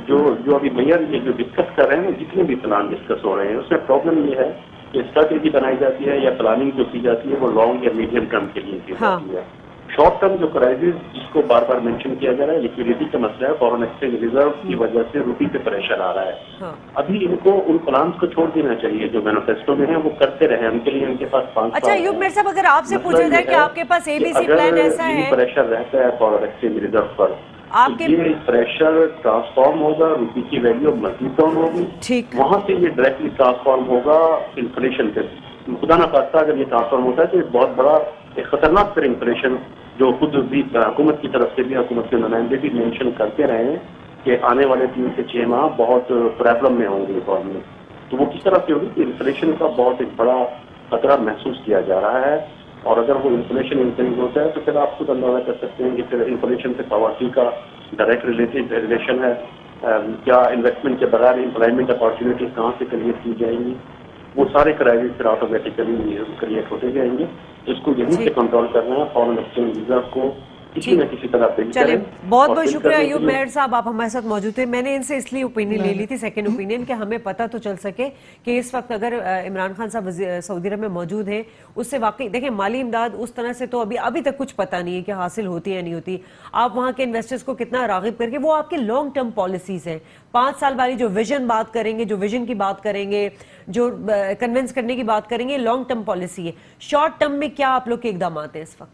جو ابھی میئر یہ جو ڈسکس کر رہے ہیں، جتنے بھی پلان ڈسکس ہو رہے ہیں اس میں پرابلم یہ ہے کہ اسٹریٹجی بنائی جاتی ہے یا پلاننگ جو کی جاتی ہے وہ لانگ یا میڈیم ٹرم کے لیے کی جاتی ہے. شارٹ ٹرم جو کرائسس جس کو بار بار مینشن کیا جا رہا ہے، لیکویڈیٹی کا مسئلہ ہے، فارن ایکسچینج ریزرو کی وجہ سے روپی پہ پریشر آ رہا ہے. ابھی ان کو ان پلانس کو چھوڑ دینا چاہیے جو مینیفیسٹو میں ہیں، وہ کرتے رہے. ان کے لیے ان کے پاس 5 اچھا ایوب میر صاحب، اگر آپ سے پوچھا جائے کہ آپ کے پاس اے بی سی پلان ایسا ہے، پریشر رہتا ہے فارن ایکسچینج ریزرو پر، آپ کے یہ پریشر ٹرانسفارم ہوگا، روپی کی ویلیو مزید ڈاؤن ہوگی، وہاں سے یہ ڈائریکٹلی ٹرانسفارم ہوگا انفلیشن پہ. خدا نہ خواستہ اگر یہ ٹرانسفارم ہوتا ہے تو یہ بہت بڑا خطرناک پر انفلیشن جو خود بھی حکومت کی طرف سے بھی، حکومت کے نمائندے بھی مینشن کرتے رہے ہیں کہ آنے والے 3 سے 6 ماہ بہت پرابلم میں ہوں گے اکانومی. تو وہ کس طرح سے ہوگی کہ انفلیشن کا بہت ایک بڑا خطرہ محسوس کیا جا رہا ہے. اور اگر وہ انفلیشن انکریز ہوتا ہے تو پھر آپ خود اندازہ کر سکتے ہیں کہ پھر انفلیشن سے پاورٹی کا ڈائریکٹ ریلیشن ہے. کیا انویسٹمنٹ کے بغیر امپلائمنٹ اپارچونیٹیز کہاں سے کریٹ کی جائیں گی؟ وہ سارے کرائسس پھر آٹومیٹیکلی کریٹ ہوتے جائیں گے. اس کو یہیں سے کنٹرول کرنا ہے. فارن ایکسچینج ریزرو کو کسی نہ کسی طرح بلڈ کریں. بہت بہت شکریہ ایوب میر صاحب، آپ ہمارے ساتھ موجود تھے. میں نے ان سے اس لیے اوپینین لے لی تھی، سیکنڈ اوپینین، کہ ہمیں پتہ تو چل سکے کہ اس وقت اگر عمران خان صاحب سعودی عرب میں موجود ہیں، اس سے واقعی دیکھیں مالی امداد اس طرح سے تو ابھی تک کچھ پتہ نہیں ہے کہ حاصل ہوتی ہے یا نہیں ہوتی. آپ وہاں کے انویسٹرز کو کتنا راغب کر کے، وہ آپ کے لانگ ٹرم پالیسیز ہیں، 5 سال والی جو ویژن بات کریں گے، جو ویژن کی بات کریں گے، جو کنونس کرنے کی بات کریں گے، لانگ ٹرم پالیسی ہے. شارٹ ٹرم میں کیا آپ لوگ کے اقدامات ہیں اس وقت؟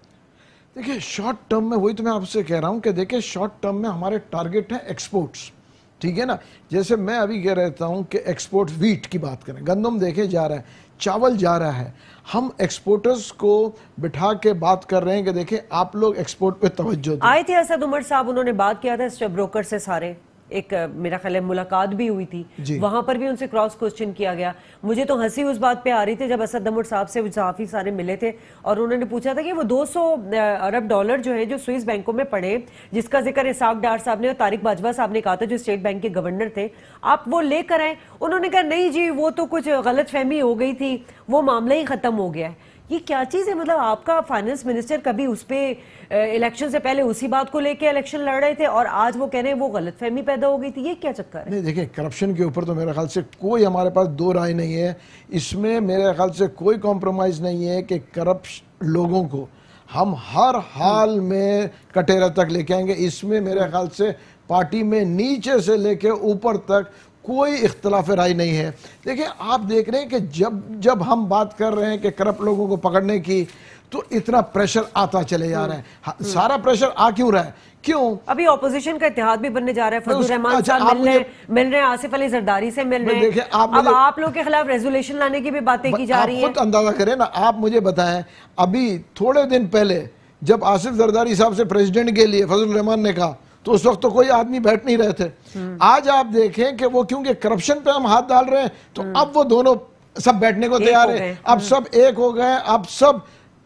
دیکھیں شارٹ ٹرم میں وہی تو میں آپ سے کہہ رہا ہوں کہ دیکھیں شارٹ ٹرم میں ہمارے ٹارگٹ ہیں ایکسپورٹس، ٹھیک ہے نا. جیسے میں ابھی کہہ رہتا ہوں کہ ایکسپورٹ ویٹ کی بات کریں، گندم دیکھے جا رہا ہے، چاول جا رہا ہے. ہم ایکسپورٹرز کو بٹھا کے بات کر رہے ہیں کہ دیکھیں آپ لوگ ایکسپورٹ پہ توجہ دیں. آئے تھے اسد عمر صاحب، انہوں نے بات کیا تھا اسٹاک بروکر سے، سارے ایک میرا خیال ہے ملاقات بھی ہوئی تھی، وہاں پر بھی ان سے کراس کوسچن کیا گیا. مجھے تو ہنسی اس بات پہ آ رہی تھی جب اسد عمر صاحب سے صحافی سارے ملے تھے اور انہوں نے پوچھا تھا کہ وہ 200 ارب ڈالر جو ہیں جو سوئس بینکوں میں پڑے، جس کا ذکر اسحاق ڈار صاحب نے اور طارق باجوہ صاحب نے کہا تھا جو اسٹیٹ بینک کے گورنر تھے، آپ وہ لے کر آئیں. انہوں نے کہا نہیں جی وہ تو کچھ غلط فہمی ہو گئی تھی، وہ معاملہ ہی ختم ہو گیا ہے. یہ کیا چیز ہے؟ مطلب آپ کا فائنانس منسٹر کبھی اس پہ الیکشن سے پہلے اسی بات کو لے کے الیکشن لڑ رہے تھے اور آج وہ کہہ رہے ہیں وہ غلط فہمی پیدا ہو گئی تھی. یہ کیا چکر ہے؟ نہیں دیکھیں کرپشن کے اوپر تو میرے خیال سے کوئی ہمارے پاس دو رائے نہیں ہے. اس میں میرے خیال سے کوئی کمپرومائز نہیں ہے کہ کرپٹ لوگوں کو ہم ہر حال میں کٹہرے تک لے کے آئیں گے. اس میں میرے خیال سے پارٹی میں نیچے سے لے کے اوپر تک کوئی اختلاف رائے نہیں ہے. دیکھیں آپ دیکھ رہے ہیں کہ جب ہم بات کر رہے ہیں کہ کرپٹ لوگوں کو پکڑنے کی تو اتنا پریشر آتا چلے جا رہا ہے. سارا پریشر آ کیوں رہا ہے؟ کیوں؟ ابھی اپوزیشن کا اتحاد بھی بننے جا رہا ہے. فضل الرحمان صاحب مل رہے ہیں, آصف علی زرداری سے مل رہے ہیں. اب آپ لوگ کے خلاف ریزولیشن لانے کی بھی باتیں کی جا رہی ہیں. آپ خود اندازہ کریں نا. آپ مجھے بتائیں, ابھی تھوڑے دن پہلے جب آصف زرداری صاحب سے پریزیڈنٹ کے لیے فضل الرحمان نے کہا تو اس وقت تو کوئی آدمی بیٹھ نہیں رہے تھے. آج آپ دیکھیں کہ وہ کیونکہ کرپشن پہ ہم ہاتھ ڈال رہے ہیں تو اب وہ دونوں سب بیٹھنے کو تیار ہیں. اب سب ایک ہو گئے, اب سب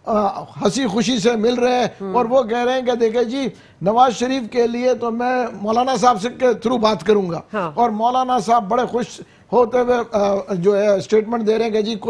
ہنسی خوشی سے مل رہے ہیں اور وہ کہہ رہے ہیں کہ دیکھیں جی نواز شریف کے لیے تو میں مولانا صاحب سے کے تھرو بات کروں گا. اور مولانا صاحب بڑے خوش ہوتے ہوئے جو ہے اسٹیٹمنٹ دے رہے ہیں کہ جی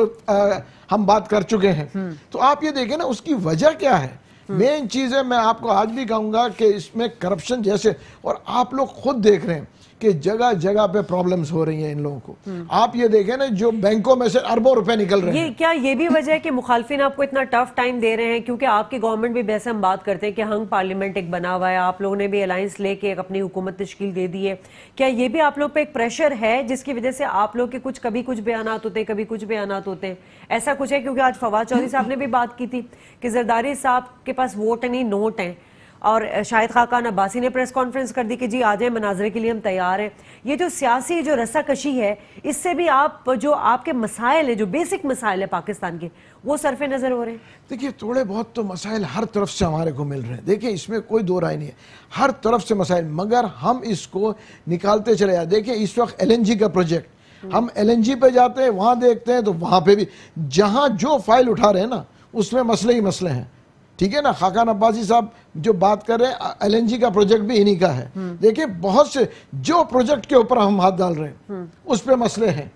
ہم بات کر چکے ہیں. تو آپ یہ دیکھیں نا اس کی وجہ کیا ہے. مین چیز ہے, میں آپ کو آج بھی کہوں گا کہ اس میں کرپشن جیسے, اور آپ لوگ خود دیکھ رہے ہیں کہ جگہ جگہ پہ پرابلمز ہو رہی ہیں ان لوگوں کو. آپ یہ دیکھیں نا جو بینکوں میں سے اربوں روپے نکل رہے ہیں. کیا یہ بھی وجہ ہے کہ مخالفین آپ کو اتنا ٹف ٹائم دے رہے ہیں کیونکہ آپ کی گورنمنٹ بھی ویسے ہم بات کرتے ہیں کہ ہنگ پارلیمنٹ ایک بنا ہوا ہے, آپ لوگوں نے بھی الائنس لے کے اپنی حکومت تشکیل دے دی ہے, کیا یہ بھی آپ لوگ پہ ایک پریشر ہے جس کی وجہ سے آپ لوگ کے کبھی کچھ بیانات ہوتے ہیں کبھی کچھ بیانات ہوتے ہیں, ایسا کچھ ہے؟ کیونکہ آج فواد چودھری صاحب نے بھی بات کی تھی کہ زرداری صاحب کے پاس ووٹ نہیں نوٹ ہیں, اور شاہد خاقان عباسی نے پریس کانفرنس کر دی کہ جی آ جائیں مناظرے کے لیے ہم تیار ہیں. یہ جو سیاسی جو رسا کشی ہے اس سے بھی آپ کے مسائل ہیں, جو بیسک مسائل ہیں پاکستان کے, وہ صرف نظر ہو رہے ہیں. دیکھیے تھوڑے بہت تو مسائل ہر طرف سے ہمارے کو مل رہے ہیں. دیکھیں اس میں کوئی دو رائے نہیں ہے, ہر طرف سے مسائل, مگر ہم اس کو نکالتے چلے جائیں. دیکھیں اس وقت LNG کا پروجیکٹ, ہم LNG پہ جاتے ہیں وہاں دیکھتے ہیں تو وہاں پہ بھی جہاں جو فائل اٹھا رہے ہیں نا اس میں مسئلے ہی مسئلے ہیں. ٹھیک ہے نا. خاقان عباسی صاحب جو بات کر رہے ہیں LNG کا پروجیکٹ بھی انہی کا ہے. دیکھیں بہت سے جو پروجیکٹ کے اوپر ہم ہاتھ ڈال رہے ہیں اس پہ مسئلے ہیں.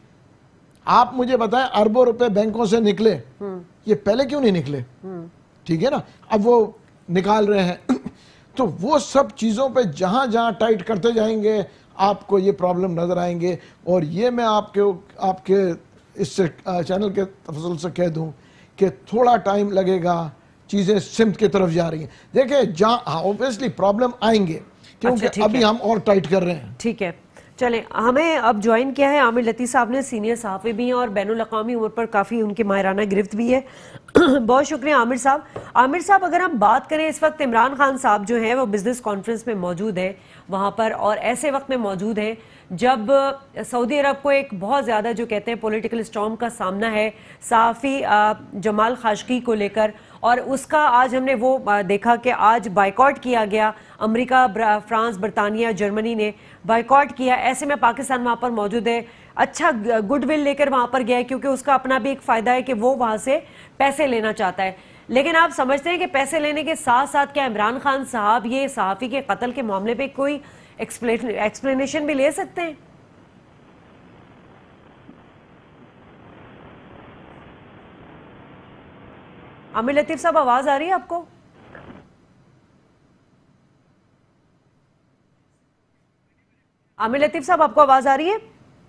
آپ مجھے بتائیں اربوں روپے بینکوں سے نکلے, یہ پہلے کیوں نہیں نکلے؟ ٹھیک ہے نا. اب وہ نکال رہے ہیں تو وہ سب چیزوں پہ جہاں جہاں ٹائٹ کرتے جائیں گے آپ کو یہ پرابلم نظر آئیں گے. اور یہ میں آپ کے اس سے چینل کے تفصیل سے کہہ دوں کہ تھوڑا ٹائم لگے گا, چیزیں سمت کی طرف جا رہی ہیں. دیکھیں جہاں اوبیسلی پرابلم آئیں گے کیونکہ ابھی ہم اور ٹائٹ کر رہے ہیں. ٹھیک ہے, چلیں ہمیں اب جوائن کیا ہے عامر لطیف صاحب نے, سینئر صحافی بھی ہیں اور بین الاقوامی امور پر کافی ان کے ماہرانہ گرفت بھی ہے. بہت شکریہ عامر صاحب. عامر صاحب اگر ہم بات کریں, اس وقت عمران خان صاحب جو ہیں وہ بزنس کانفرنس میں موجود ہیں وہاں پر, اور ایسے وقت میں موجود ہیں جب سعودی عرب کو ایک بہت زیادہ جو کہتے ہیں پولیٹیکل اسٹارم کا سامنا ہے صحافی جمال خاشقی کو لے کر, اور اس کا آج ہم نے وہ دیکھا کہ آج بائیکاٹ کیا گیا. امریکہ, فرانس, برطانیہ, جرمنی نے بائیکاٹ کیا. ایسے میں پاکستان وہاں پر موجود ہے, اچھا گڈ ول لے کر وہاں پر گیا ہے کیونکہ اس کا اپنا بھی ایک فائدہ ہے کہ وہ وہاں سے پیسے لینا چاہتا ہے. لیکن آپ سمجھتے ہیں کہ پیسے لینے کے ساتھ ساتھ کیا عمران خان صاحب یہ صحافی کے قتل کے معاملے پہ کوئی ایکسپلینیشن بھی لے سکتے ہیں؟ عامر لطیف صاحب آواز آ رہی ہے آپ کو؟ عامر لطیف صاحب آپ کو آواز آ رہی ہے؟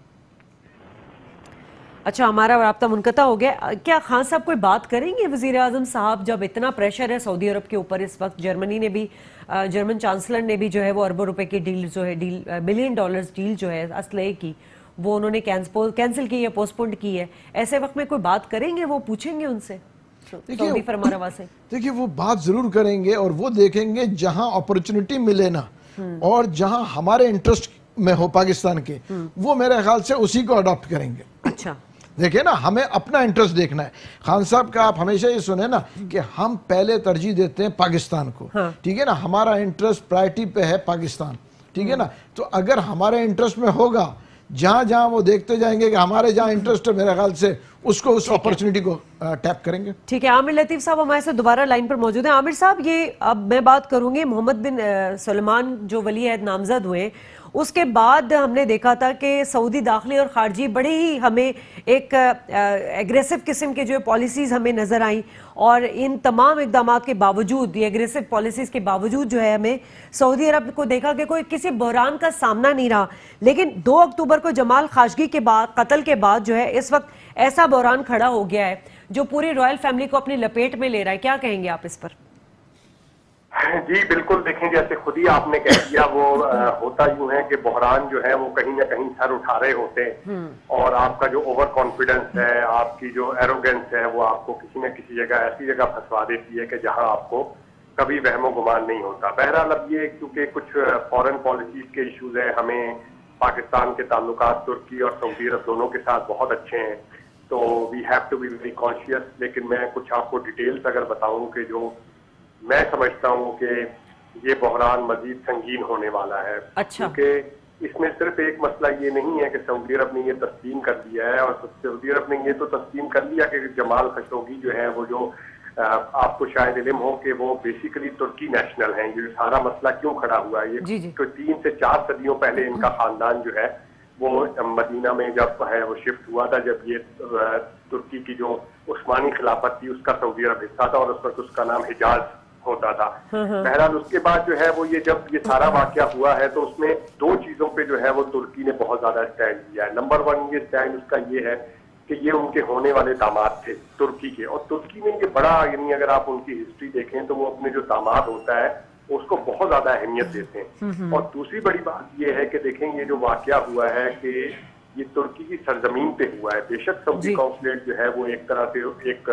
اچھا ہمارا رابطہ منقطع ہو گیا. کیا خان صاحب کوئی بات کریں گے وزیر اعظم صاحب جب اتنا پریشر ہے سعودی عرب کے اوپر اس وقت؟ جرمنی نے بھی, جرمن چانسلر نے بھی جو ہے وہ اربوں روپے کی ڈیل جو ہے $1 بلین ڈیل جو ہے اسلحے کی وہ انہوں نے کینسل کی ہے, پوسٹ پونڈ کی ہے. ایسے وقت میں کوئی بات کریں گے, وہ پوچھیں گے ان سے سعودی فرما روا سے؟ دیکھیے وہ بات ضرور کریں گے اور وہ دیکھیں گے جہاں اپرچونٹی ملے نا اور جہاں ہمارے انٹرسٹ میں ہو پاکستان کے, وہ میرے خیال سے اسی کو اڈاپٹ کریں گے. اچھا دیکھیں نا, ہمیں اپنا انٹرسٹ دیکھنا ہے. خان صاحب کا آپ ہمیشہ یہ سنیں نا کہ ہم پہلے ترجیح دیتے ہیں پاکستان کو. ٹھیک ہے نا, ہمارا انٹرسٹ پرائرٹی پہ ہے پاکستان. ٹھیک ہے نا, تو اگر ہمارے انٹرسٹ میں ہوگا, جہاں جہاں وہ دیکھتے جائیں گے کہ ہمارے جہاں انٹرسٹ ہے میرے خیال سے اس کو اس اپرچونٹی کو ٹیپ کریں گے. ٹھیک ہے, عامر لطیف صاحب ہمارے سے دوبارہ لائن پر موجود ہیں. عامر صاحب یہ اب میں بات کروں گی, محمد بن سلمان جو ولی عہد نامزد ہوئے اس کے بعد ہم نے دیکھا تھا کہ سعودی داخلی اور خارجی بڑے ہی ہمیں ایک ایگریسو قسم کے جو پالیسیز ہمیں نظر آئیں, اور ان تمام اقدامات کے باوجود, یہ ایگریسو پالیسیز کے باوجود جو ہے ہمیں سعودی عرب کو دیکھا کہ کوئی کسی بحران کا سامنا نہیں رہا. لیکن 2 اکتوبر کو جمال خاشقی کے بعد, قتل کے بعد جو ہے اس وقت ایسا بحران کھڑا ہو گیا ہے جو پوری رائل فیملی کو اپنی لپیٹ میں لے رہا ہے. کیا کہیں گے آپ اس پر؟ جی بالکل، دیکھیں جیسے خود ہی آپ نے کہہ دیا، وہ ہوتا یوں ہے کہ بحران جو ہے وہ کہیں نہ کہیں سر اٹھا رہے ہوتے ہیں، اور آپ کا جو اوور کانفیڈنس ہے، آپ کی جو ایروگنس ہے، وہ آپ کو کسی نہ کسی جگہ ایسی جگہ پھنسوا دیتی ہے کہ جہاں آپ کو کبھی وہم و گمان نہیں ہوتا. بہرحال اب یہ کیونکہ کچھ فارن پالیسیز کے ایشوز ہیں، ہمیں پاکستان کے تعلقات ترکی اور سعودی عرب دونوں کے ساتھ بہت اچھے ہیں، تو we have to be very conscious. لیکن میں کچھ آپ کو ڈیٹیلز اگر بتاؤں کہ جو میں سمجھتا ہوں کہ یہ بحران مزید سنگین ہونے والا ہے. اچھا. کیونکہ اس میں صرف ایک مسئلہ یہ نہیں ہے کہ سعودی عرب نے یہ تسلیم کر دیا ہے، اور سعودی عرب نے یہ تو تسلیم کر لیا کہ جمال خشوگی جو ہے، وہ جو آپ کو شاید علم ہو کہ وہ بیسیکلی ترکی نیشنل ہیں. یہ سارا مسئلہ کیوں کھڑا ہوا ہے، یہ 3 سے 4 صدیوں پہلے ان کا خاندان جو ہے وہ مدینہ میں جب ہے وہ شفٹ ہوا تھا، جب یہ ترکی کی جو عثمانی خلافت تھی اس کا سعودی عرب حصہ تھا، اور اس وقت اس کا نام حجاز ہوتا تھا. بہرحال اس کے بعد جو ہے وہ یہ جب یہ سارا واقعہ ہوا ہے تو اس میں 2 چیزوں پہ جو ہے وہ ترکی نے بہت زیادہ اسٹینڈ لیا ہے. نمبر 1 یہ اسٹینڈ اس کا یہ ہے کہ یہ ان کے ہونے والے داماد تھے ترکی کے، اور ترکی میں یہ بڑا، یعنی اگر آپ ان کی ہسٹری دیکھیں تو وہ اپنے جو داماد ہوتا ہے اس کو بہت زیادہ اہمیت دیتے ہیں. اور دوسری بڑی بات یہ ہے کہ دیکھیں یہ جو واقعہ ہوا ہے کہ یہ ترکی کی سرزمین پہ ہوا ہے. بے شک سعودی کانسولیٹ جو ہے وہ ایک طرح سے ایک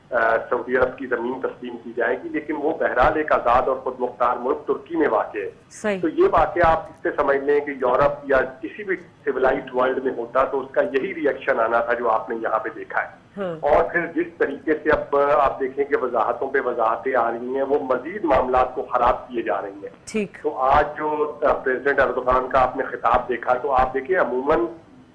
سعودی عرب کی زمین تسلیم کی جائے گی، لیکن وہ بہرحال ایک آزاد اور خود مختار ملک ترکی میں واقع ہے. تو یہ واقعہ آپ اس سے سمجھ لیں کہ یورپ یا کسی بھی سویلائزڈ ورلڈ میں ہوتا تو اس کا یہی ری ایکشن آنا تھا جو آپ نے یہاں پہ دیکھا ہے. اور پھر جس طریقے سے اب آپ دیکھیں کہ وضاحتوں پہ وضاحتیں آ رہی ہیں، وہ مزید معاملات کو خراب کیے جا رہی ہیں. تو آج جو پریزیڈنٹ اردوغان کا آپ نے خطاب دیکھا تو آپ دیکھیں عموماً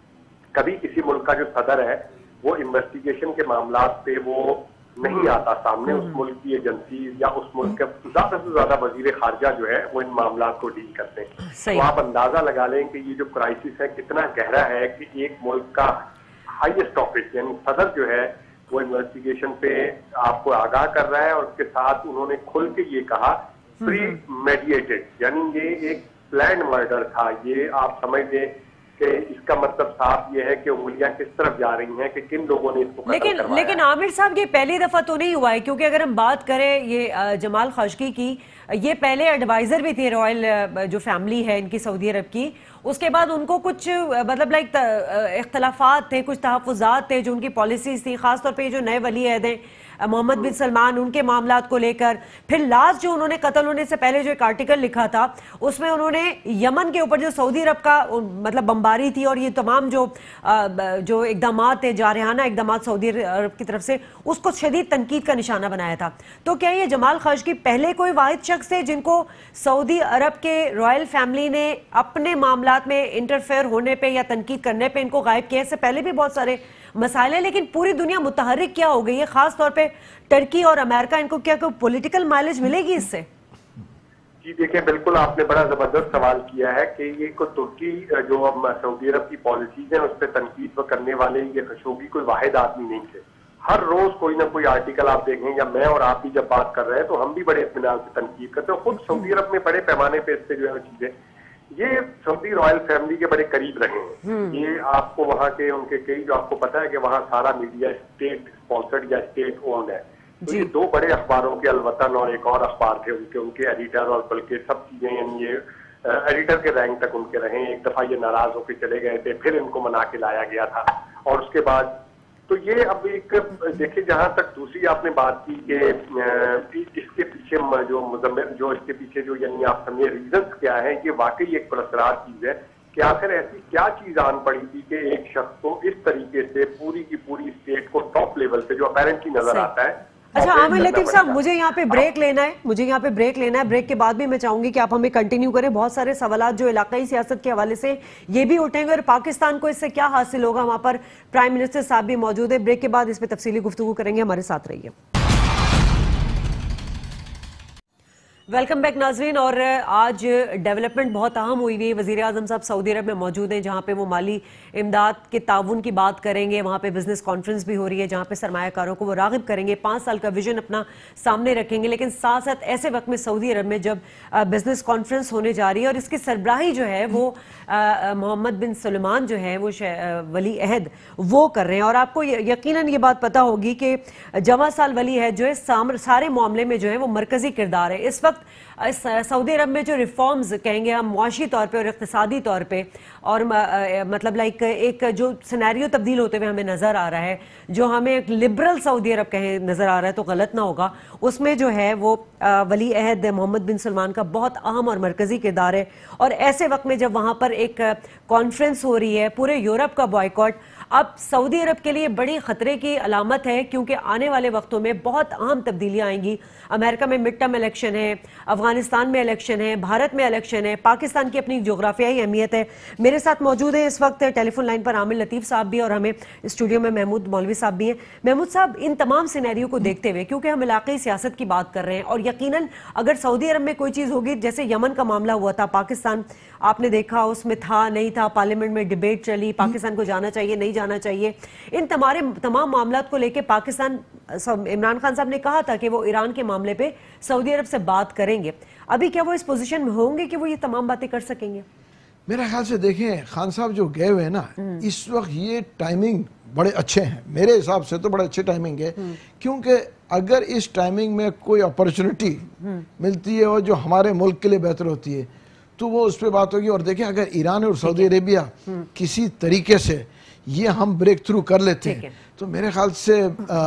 کبھی کسی ملک کا جو صدر ہے وہ انویسٹیگیشن کے معاملات پہ وہ نہیں آتا سامنے، اس ملک کی ایجنسیز یا اس ملک کے زیادہ سے زیادہ وزیر خارجہ جو ہے وہ ان معاملات کو ڈیل کرتے ہیں. تو آپ اندازہ لگا لیں کہ یہ جو کرائسس ہے کتنا گہرا ہے کہ ایک ملک کا ہائیسٹ آفس یعنی صدر جو ہے وہ انویسٹیگیشن پہ آپ کو آگاہ کر رہا ہے، اور اس کے ساتھ انہوں نے کھل کے یہ کہا پری میڈیٹڈ، یعنی یہ ایک پلانڈ مرڈر تھا. یہ آپ سمجھ لیں کہ اس کا مطلب صاف یہ ہے کہ انگلیاں کس طرف جا رہی ہیں کہ کن لوگوں نے اس کو قتل کروایا. لیکن عامر صاحب یہ پہلی دفعہ تو نہیں ہوا ہے، کیونکہ اگر ہم بات کریں یہ جمال خاشقجی کی، یہ پہلے ایڈوائزر بھی تھے رائل جو فیملی ہے ان کی سعودی عرب کی. اس کے بعد ان کو کچھ مطلب لائک اختلافات تھے، کچھ تحفظات تھے جو ان کی پالیسیز تھی، خاص طور پہ جو نئے ولی عہد ہیں محمد بن سلمان، ان کے معاملات کو لے کر. پھر لاسٹ جو انہوں نے قتل ہونے سے پہلے جو ایک آرٹیکل لکھا تھا اس میں انہوں نے یمن کے اوپر جو سعودی عرب کا مطلب بمباری تھی اور یہ تمام جو اقدامات تھے، جارحانہ اقدامات سعودی عرب کی طرف سے، اس کو شدید تنقید کا نشانہ بنایا تھا. تو کیا یہ جمال خاشقجی پہلے کوئی واحد شخص تھے جن کو سعودی عرب کے رائل فیملی نے اپنے معاملات میں انٹرفیئر ہونے پہ یا تنقید کرنے پہ ان کو غائب کیا؟ اس سے پہلے بھی بہت سارے مسائل ہیں، لیکن پوری دنیا متحرک کیا ہو گئی ہے، خاص طور پہ ٹرکی اور امریکہ، ان کو کیا کوئی پولیٹیکل مائلیج ملے گی اس سے؟ جی دیکھیں بالکل آپ نے بڑا زبردست سوال کیا ہے کہ یہ کو ترکی جو سعودی عرب کی پالیسیز ہیں اس پہ تنقید کرنے والے یہ خشوگی کوئی واحد آدمی نہیں تھے. ہر روز کوئی نہ کوئی آرٹیکل آپ دیکھیں، یا میں اور آپ بھی جب بات کر رہے ہیں تو ہم بھی بڑے اطمینان سے تنقید کرتے ہیں. خود سعودی عرب میں بڑے پیمانے پہ اس سے جو ہے چیزیں، یہ سعودی رائل فیملی کے بڑے قریب رہے ہیں. یہ آپ کو وہاں کے ان کے کئی جو آپ کو پتا ہے کہ وہاں سارا میڈیا اسٹیٹ اسپانسرڈ یا اسٹیٹ اونڈ ہے. تو یہ 2 بڑے اخباروں کے الوطن اور ایک اور اخبار تھے ان کے ایڈیٹر، اور بلکہ سب چیزیں یعنی یہ ایڈیٹر کے رینک تک ان کے رہے. ایک دفعہ یہ ناراض ہو کے چلے گئے تھے، پھر ان کو منا کے لایا گیا تھا، اور اس کے بعد تو یہ اب ایک دیکھیں جہاں تک دوسری آپ نے بات کی کہ اس کے پیچھے جو اس کے پیچھے جو یعنی آپ سمجھے ریزنس کیا ہے، یہ واقعی ایک پراسرار چیز ہے کہ آخر ایسی کیا چیز آن پڑی تھی کہ ایک شخص کو اس طریقے سے پوری کی پوری اسٹیٹ کو ٹاپ لیول پہ جو اپیرنٹلی نظر آتا ہے. اچھا عامر لطیف صاحب، مجھے یہاں پہ بریک لینا ہے. بریک کے بعد بھی میں چاہوں گی کہ آپ ہمیں کنٹینیو کریں. بہت سارے سوالات جو علاقائی سیاست کے حوالے سے یہ بھی اٹھیں گے، اور پاکستان کو اس سے کیا حاصل ہوگا. وہاں پر پرائم منسٹر صاحب بھی موجود ہے. بریک کے بعد اس پہ تفصیلی گفتگو کریں گے. ہمارے ساتھ رہیے. ویلکم بیک ناظرین. اور آج ڈیولپمنٹ بہت اہم ہوئی ہے. وزیر اعظم صاحب سعودی عرب میں موجود ہیں، جہاں پہ وہ مالی امداد کے تعاون کی بات کریں گے. وہاں پہ بزنس کانفرنس بھی ہو رہی ہے جہاں پہ سرمایہ کاروں کو وہ راغب کریں گے، 5 سال کا ویژن اپنا سامنے رکھیں گے. لیکن ساتھ ساتھ ایسے وقت میں سعودی عرب میں جب بزنس کانفرنس ہونے جا رہی ہے اور اس کی سربراہی جو ہے وہ محمد بن سلمان جو ہے وہ ولی عہد وہ کر رہے ہیں. اور آپ کو یقیناً یہ بات پتہ ہوگی کہ جمع سال ولی عہد جو ہے سارے معاملے میں جو ہے وہ مرکزی کردار ہے. اس وقت वक्त सऊदी अरब में जो रिफॉर्म्स कहेंगे हम मुआशी तौर पे और इक़्तिसादी तौर पे और मतलब लाइक एक जो सिनेरियो तब्दील होते हुए हमें नज़र आ रहा है, जो हमें एक लिबरल सऊदी अरब कहें नज़र आ रहा है तो गलत ना होगा, उसमें जो है वो वली अहद मोहम्मद बिन सलमान का बहुत अहम और मरकज़ी किरदार है। और ऐसे वक्त में जब वहाँ पर एक कॉन्फ्रेंस हो रही है, पूरे यूरोप का बॉयकॉट अब सऊदी अरब के लिए बड़ी खतरे की अलामत है, क्योंकि आने वाले वक्तों में बहुत अहम तब्दीलियां आएंगी। अमेरिका में मिड टर्म इलेक्शन है, अफगानिस्तान में इलेक्शन है, भारत में इलेक्शन है, पाकिस्तान की अपनी जोग्राफियाई अहमियत है। मेरे साथ मौजूद है इस वक्त टेलीफोन लाइन पर आमिर लतीफ़ साहब भी और हमें स्टूडियो में महमूद मौलवी साहब भी हैं। महमूद साहब, इन तमाम सिनेरियो को देखते हुए, क्योंकि हम इलाक़ाई सियासत की बात कर रहे हैं और यकीनन अगर सऊदी अरब में कोई चीज़ होगी, जैसे यमन का मामला हुआ था, पाकिस्तान आपने देखा उसमें था नहीं था, पार्लियामेंट में डिबेट चली, पाकिस्तान को जाना चाहिए नहीं जाना चाहिए, इन तमाम मामलात को लेके पाकिस्तान, इमरान खान साहब ने कहा था कि वो ईरान के मामले पे सऊदी अरब से बात करेंगे। अभी क्या वो इस पोजीशन में होंगे कि वो ये तमाम बातें कर सकेंगे? मेरे ख्याल से देखें, खान साहब जो गए हुए हैं ना, इस वक्त ये टाइमिंग बड़े अच्छे हैं, मेरे हिसाब से तो बड़े अच्छे टाइमिंग है, क्योंकि अगर इस टाइमिंग में कोई अपॉर्चुनिटी मिलती है और जो हमारे मुल्क के लिए बेहतर होती है तो वो उस पर बात होगी। और देखें, अगर ईरान और सऊदी अरेबिया किसी तरीके से ये हम ब्रेक थ्रू कर लेते हैं तो मेरे ख्याल से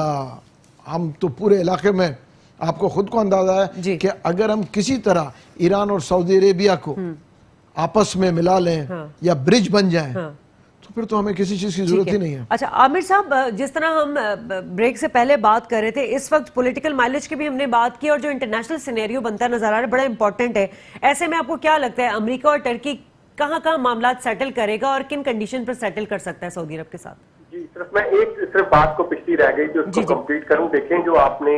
हम तो पूरे इलाके में, आपको खुद को अंदाजा है कि अगर हम किसी तरह ईरान और सऊदी अरेबिया को आपस में मिला लें या ब्रिज बन जाए तो फिर तो हमें किसी चीज की जरूरत ही नहीं है। अच्छा आमिर साहब, जिस तरह हम ब्रेक से पहले बात कर रहे थे, इस वक्त पॉलिटिकल माइलेज की भी हमने बात की और जो इंटरनेशनल सिनेरियो बनता नजर आ रहा है बड़ा इंपॉर्टेंट है। ऐसे में आपको क्या लगता है, अमेरिका और टर्की कहाँ मामला सेटल करेगा और किन कंडीशन पर सेटल कर सकता है सऊदी अरब के साथ? जी, सिर्फ मैं सिर्फ बात को पिछली रह गई जो उसको कंप्लीट करूं। देखें, जो आपने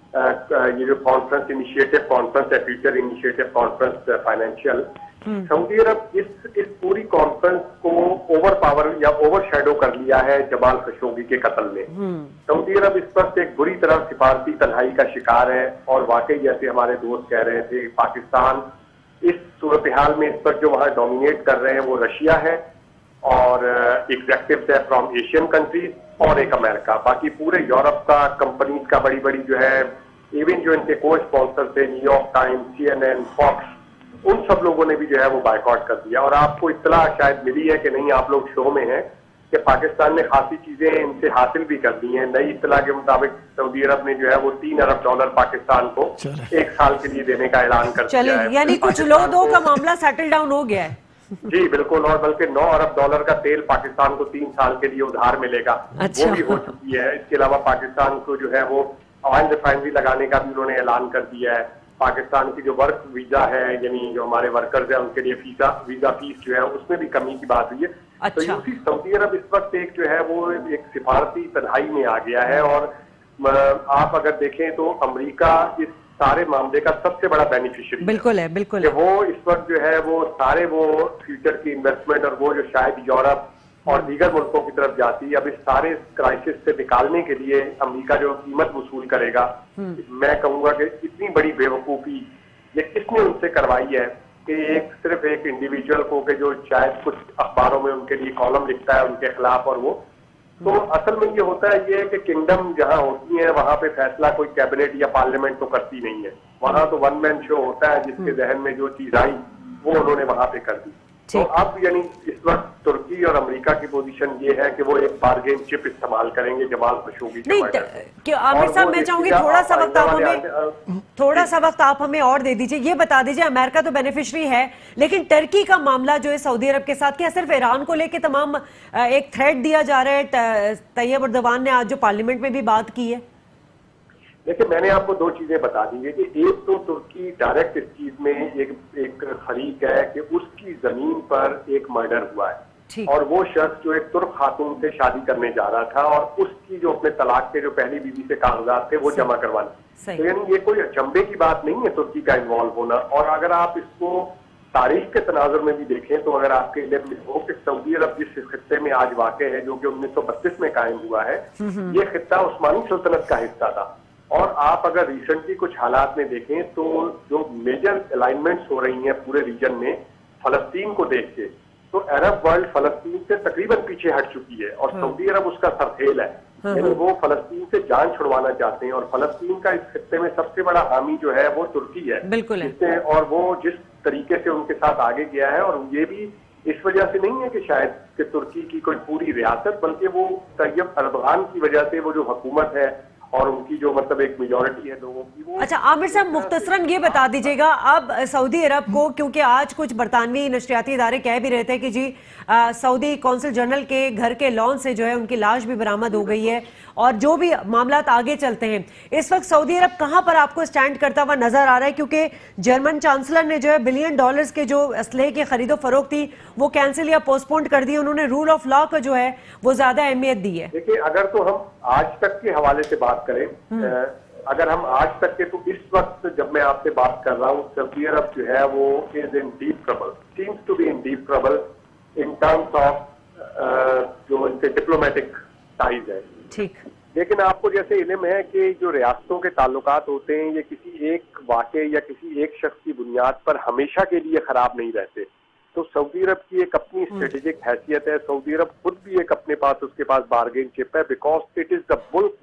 ये जो कॉन्फ्रेंस इनिशिएटिव कॉन्फ्रेंस है, future initiative conference financial, Saudi Arab इस पूरी कॉन्फ्रेंस को ओवर पावर या ओवर शेडो कर लिया है जमाल खशोगी के कत्ल में। सऊदी अरब इस पर एक बुरी तरह सिफारती तन्हाई का शिकार है और वाकई जैसे हमारे दोस्त कह रहे थे, पाकिस्तान इस सूरत हाल में इस पर जो वहां डोमिनेट कर रहे हैं वो रशिया है और एग्जेक्टिव्स है फ्रॉम एशियन कंट्रीज और एक अमेरिका। बाकी पूरे यूरोप का कंपनीज का बड़ी बड़ी जो है, इवन जो इनके को स्पॉन्सर थे न्यूयॉर्क टाइम्स, CNN, फॉक्स, उन सब लोगों ने भी जो है वो बायकॉट कर दिया। और आपको इत्तला शायद मिली है कि नहीं, आप लोग शो में हैं, कि पाकिस्तान ने खासी चीजें इनसे हासिल भी कर दी हैं। नई इत्तला के मुताबिक सऊदी अरब ने जो है वो $3 अरब पाकिस्तान को 1 साल के लिए देने का ऐलान कर दिया है। यानी कुछ लो का मामला सेटल डाउन हो गया है। जी बिल्कुल, और बल्कि $9 अरब का तेल पाकिस्तान को 3 साल के लिए उधार मिलेगा। अच्छा। वो भी हो चुकी है। इसके अलावा पाकिस्तान को जो है वो ऑयल रिफाइनरी लगाने का भी उन्होंने ऐलान कर दिया है। पाकिस्तान की जो वर्क वीजा है, यानी जो हमारे वर्कर्स हैं उनके लिए वीजा फीस जो है उसमें भी कमी की बात हुई है। अच्छा। तो उसी सऊदी अरब इस वक्त एक जो है वो एक सिफारती तन्हाई में आ गया है। और आप अगर देखें तो अमेरिका इस सारे मामले का सबसे बड़ा बेनिफिशियरी बिल्कुल है, बिल्कुल है। वो इस वक्त जो है वो सारे वो फ्यूचर की इन्वेस्टमेंट और वो जो शायद यूरोप और दीगर मुल्कों की तरफ जाती है, अब इस सारे क्राइसिस से निकालने के लिए अमेरिका जो कीमत वसूल करेगा, मैं कहूंगा कि इतनी बड़ी बेवकूफी ये किसने उनसे करवाई है कि सिर्फ एक इंडिविजुअल को कि जो शायद कुछ अखबारों में उनके लिए कॉलम लिखता है उनके खिलाफ, और वो तो असल में ये होता है ये कि किंगडम जहां होती है वहां पे फैसला कोई कैबिनेट या पार्लियामेंट तो करती नहीं है, वहां तो वन मैन शो होता है, जिसके जहन में जो चीज आई वो उन्होंने वहां पे कर दी। तो अब यानी इस वक्त तुर्की और अमेरिका की पोजीशन ये है कि वो एक बारगेन चिप इस्तेमाल करेंगे जमाल खशोगी के मर्डर में। आमिर साहब, मैं चाहूंगी थोड़ा सा वक्त आप हमें और दे दीजिए। ये बता दीजिए, अमेरिका तो बेनिफिशियरी है, लेकिन टर्की का मामला जो है सऊदी अरब के साथ, क्या सिर्फ ईरान को लेके तमाम एक थ्रेट दिया जा रहा है? तैयब अर्दवान ने आज जो पार्लियामेंट में भी बात की है। देखिए, मैंने आपको 2 चीजें बता दी है कि एक तो तुर्की डायरेक्ट इस चीज में एक फरीक है कि उसकी जमीन पर एक मर्डर हुआ है और वो शख्स जो एक तुर्क खातून से शादी करने जा रहा था और उसकी जो अपने तलाक के जो पहली बीवी से कागजात थे वो जमा करवाने। तो यानी ये कोई अचंभे की बात नहीं है तुर्की का इन्वॉल्व होना। और अगर आप इसको तारीख के तनाजुर में भी देखें तो अगर आपके इल्म में हो कि सऊदी अरब जिस खित्ते में आज वाक़ है, जो कि 1932 में कायम हुआ है, ये खित्ता उस्मानी सल्तनत का हिस्सा था। और आप अगर रिसेंटली कुछ हालात में देखें तो जो मेजर अलाइनमेंट्स हो रही हैं पूरे रीजन में फलस्तीन को देख के, तो अरब वर्ल्ड फलस्तीन से तकरीबन पीछे हट चुकी है और सऊदी अरब उसका सरथेल है। यानी वो फलस्तीन से जान छुड़वाना चाहते हैं, और फलस्तीन का इस खित्ते में सबसे बड़ा हामी जो है वो तुर्की है। बिल्कुल है। जिसने, और वो जिस तरीके से उनके साथ आगे गया है, और ये भी इस वजह से नहीं है कि शायद कि तुर्की की कोई पूरी रियासत, बल्कि वो तैयब अर्दगान की वजह से वो जो हुकूमत है और उनकी जो मतलब एक मेजॉरिटी है लोगों की वो। अच्छा आमिर साहब, मुख्तसरन ये बता दीजिएगा, अब सऊदी अरब को, क्योंकि आज कुछ बरतानवी नशरियाती इदारे कह भी रहे थे कि जी सऊदी कौंसल जनरल के घर के लॉन से जो है उनकी लाश भी बरामद हो गई है, और जो भी मामलात आगे चलते हैं, इस वक्त सऊदी अरब कहाँ पर आपको स्टैंड करता हुआ नजर आ रहा है? क्योंकि जर्मन चांसलर ने जो है $बिलियन के जो असलहे की खरीदो फरोख्त थी वो कैंसिल या पोस्टपोन कर दी, उन्होंने रूल ऑफ लॉ को जो है वो ज्यादा अहमियत दी है। देखिए, अगर तो हम आज तक के हवाले से बात करें, अगर हम आज तक के, तो इस वक्त जब मैं आपसे बात कर रहा हूँ, सऊदी अरब जो है वो is in deep trouble, seems to be in deep trouble in terms of जो इनके डिप्लोमेटिक टाइज है। ठीक। लेकिन आपको जैसे इल्म है कि जो रियासतों के ताल्लुकात होते हैं ये किसी एक वाक़े या किसी एक शख्स की बुनियाद पर हमेशा के लिए खराब नहीं रहते। तो सऊदी अरब की एक अपनी स्ट्रेटेजिक हैसियत है, सऊदी अरब खुद भी एक अपने पास, उसके पास बार्गेन चिप है, because it is the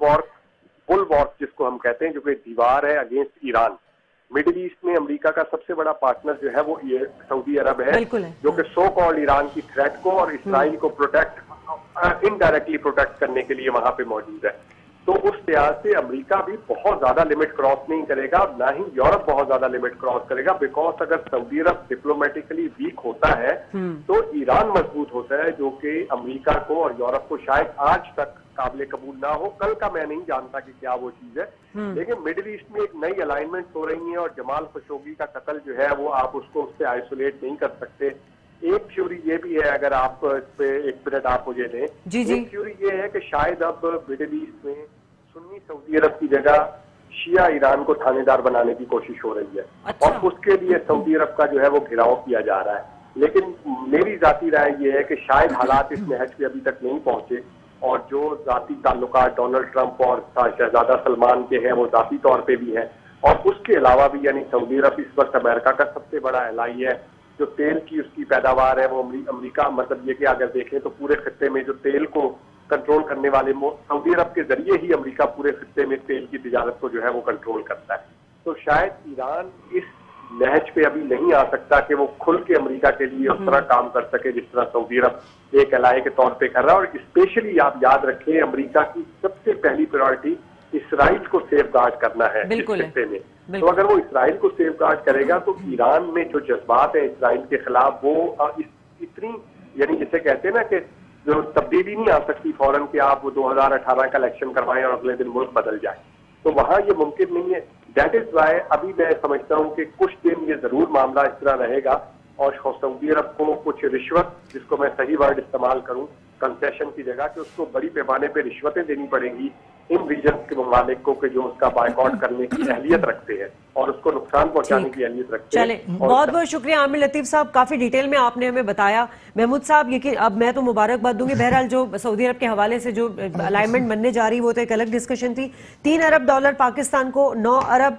bulwark जिसको हम कहते हैं, जो कि दीवार है अगेंस्ट ईरान। मिडिल ईस्ट में अमेरिका का सबसे बड़ा पार्टनर जो है वो ये सऊदी अरब है, जो कि सो कॉल्ड ईरान की थ्रेट को और इसराइल को प्रोटेक्ट, इनडायरेक्टली प्रोटेक्ट करने के लिए वहां पे मौजूद है। तो उस लिहाज से अमेरिका भी बहुत ज्यादा लिमिट क्रॉस नहीं करेगा, ना ही यूरोप बहुत ज्यादा लिमिट क्रॉस करेगा, बिकॉज अगर सऊदी अरब डिप्लोमेटिकली वीक होता है तो ईरान मजबूत होता है, जो कि अमेरिका को और यूरोप को शायद आज तक काबिल कबूल ना हो। कल का मैं नहीं जानता कि क्या वो चीज है, लेकिन मिडिल ईस्ट में एक नई अलाइनमेंट हो रही है, और जमाल खशोगी का कत्ल जो है वो आप उसको उससे आइसोलेट नहीं कर सकते। एक थ्योरी ये भी है, अगर आप इस पे एक मिनट आप मुझे दें, एक थ्योरी ये है कि शायद अब मिडिल ईस्ट में सुन्नी सऊदी अरब की जगह शिया ईरान को थानेदार बनाने की कोशिश हो रही है। अच्छा। और उसके लिए सऊदी अरब का जो है वो घेराव किया जा रहा है। लेकिन मेरी जाती राय ये है कि शायद हालात इस नहज पे अभी तक नहीं पहुंचे, और जो जाती ताल्लुकात डोनाल्ड ट्रंप और शहजादा सलमान के हैं वो जाती तौर पे भी हैं, और उसके अलावा भी यानी सऊदी अरब इस वक्त अमेरिका का सबसे बड़ा एलाई है। जो तेल की उसकी पैदावार है वो अमेरिका, मतलब ये कि अगर देखें तो पूरे खत्ते में जो तेल को कंट्रोल करने वाले सऊदी अरब के जरिए ही अमेरिका पूरे खत्ते में तेल की तिजारत को जो है वो कंट्रोल करता है। तो शायद ईरान इस नहज पे अभी नहीं आ सकता कि वो खुल के अमेरिका के लिए उस तरह काम कर सके जिस तरह सऊदी अरब एक एलाई के तौर पे कर रहा है। और स्पेशली आप याद रखें, अमेरिका की सबसे पहली प्रायोरिटी इसराइल को सेफ गार्ड करना है इस खत्ते में। तो अगर वो इसराइल को सेफ गार्ड करेगा तो ईरान में जो जज्बात है इसराइल के खिलाफ वो इतनी, यानी जिसे कहते हैं ना कि जो तब्दीली नहीं आ सकती फौरन कि आप वो 2018 का इलेक्शन करवाएं और अगले दिन मुल्क बदल जाए, तो वहां ये मुमकिन नहीं है। दैट इज वाई अभी मैं समझता हूँ कि कुछ दिन ये जरूर मामला इस तरह रहेगा, और सऊदी अरब को कुछ रिश्वत, जिसको मैं सही वर्ड इस्तेमाल करूँ कंसेशन की जगह, कि उसको बड़ी पैमाने पे रिश्वतें देनी पड़ेंगी इन रीजन के ममालिक को कि जो उसका बायकॉट करने की अहलियत रखते हैं और उसको नुकसान पहुंचाने की अहलियत रखते हैं। चले, बहुत बहुत शुक्रिया आमिर लतीफ साहब, काफी डिटेल में आपने हमें बताया। महमूद साहब, ये कि अब मैं तो मुबारकबाद दूंगी, बहरहाल जो सऊदी अरब के हवाले से जो अलाइनमेंट बनने जा रही वो तो एक अलग डिस्कशन थी। $3 अरब पाकिस्तान को 9 अरब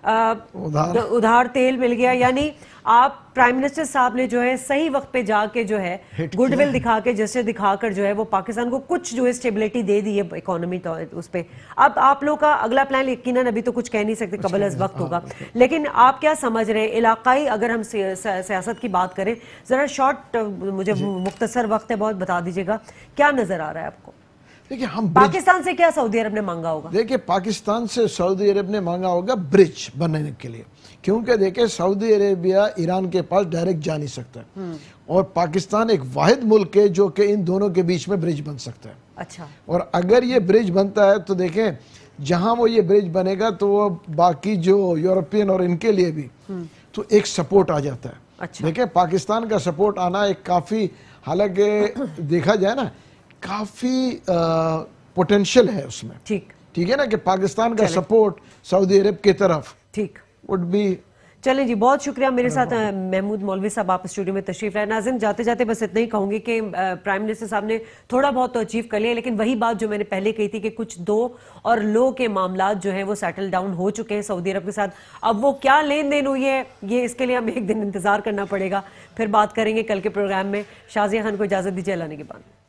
उधार तेल मिल गया, यानी आप प्राइम मिनिस्टर साहब ने जो है सही वक्त पे जाके जो है गुडविल दिखा के, जैसे दिखाकर जो है वो पाकिस्तान को कुछ जो है स्टेबिलिटी दे दी है इकोनॉमी तो उस पे। अब आप लोग का अगला प्लान यकीनन अभी तो कुछ कह नहीं सकते, कबल अज वक्त होगा, लेकिन आप क्या समझ रहे हैं इलाकाई, अगर हम सियासत की बात करें, जरा शॉर्ट, मुझे मुख्तसर वक्त है बहुत, बता दीजिएगा क्या नजर आ रहा है आपको? देखिए, हम पाकिस्तान से क्या सऊदी अरब ने मांगा होगा? देखिए, पाकिस्तान से सऊदी अरब ने मांगा होगा ब्रिज बनने के लिए, क्योंकि देखिए सऊदी अरेबिया ईरान के पास डायरेक्ट जा नहीं सकता, और पाकिस्तान एक वाहिद मुल्क है जो कि इन दोनों के बीच में ब्रिज बन सकता है। अच्छा। और अगर ये ब्रिज बनता है तो देखें जहां वो ये ब्रिज बनेगा तो वो बाकी जो यूरोपियन और इनके लिए भी तो एक सपोर्ट आ जाता है। अच्छा। देखें, पाकिस्तान का सपोर्ट आना एक काफी, हालांकि देखा जाए ना, काफी पोटेंशियल है उसमें। ठीक है ना, कि पाकिस्तान का सपोर्ट सऊदी अरब की तरफ ठीक वुड बी। चलें जी, बहुत शुक्रिया। मेरे साथ महमूद मौलवी साहब आप स्टूडियो में तशरीफ लाए। नाज़रीन, जाते जाते बस इतना ही कहूंगी कि प्राइम मिनिस्टर साहब ने थोड़ा बहुत तो अचीव कर लिया, लेकिन वही बात जो मैंने पहले कही थी कि कुछ दो और लो के मामलात जो हैं वो सेटल डाउन हो चुके हैं सऊदी अरब के साथ। अब वो क्या लेन देन हुई है, ये इसके लिए हमें एक दिन इंतजार करना पड़ेगा। फिर बात करेंगे कल के प्रोग्राम में। शाज़िया खान को इजाजत दीजिए, अल्लाह ने के बाद।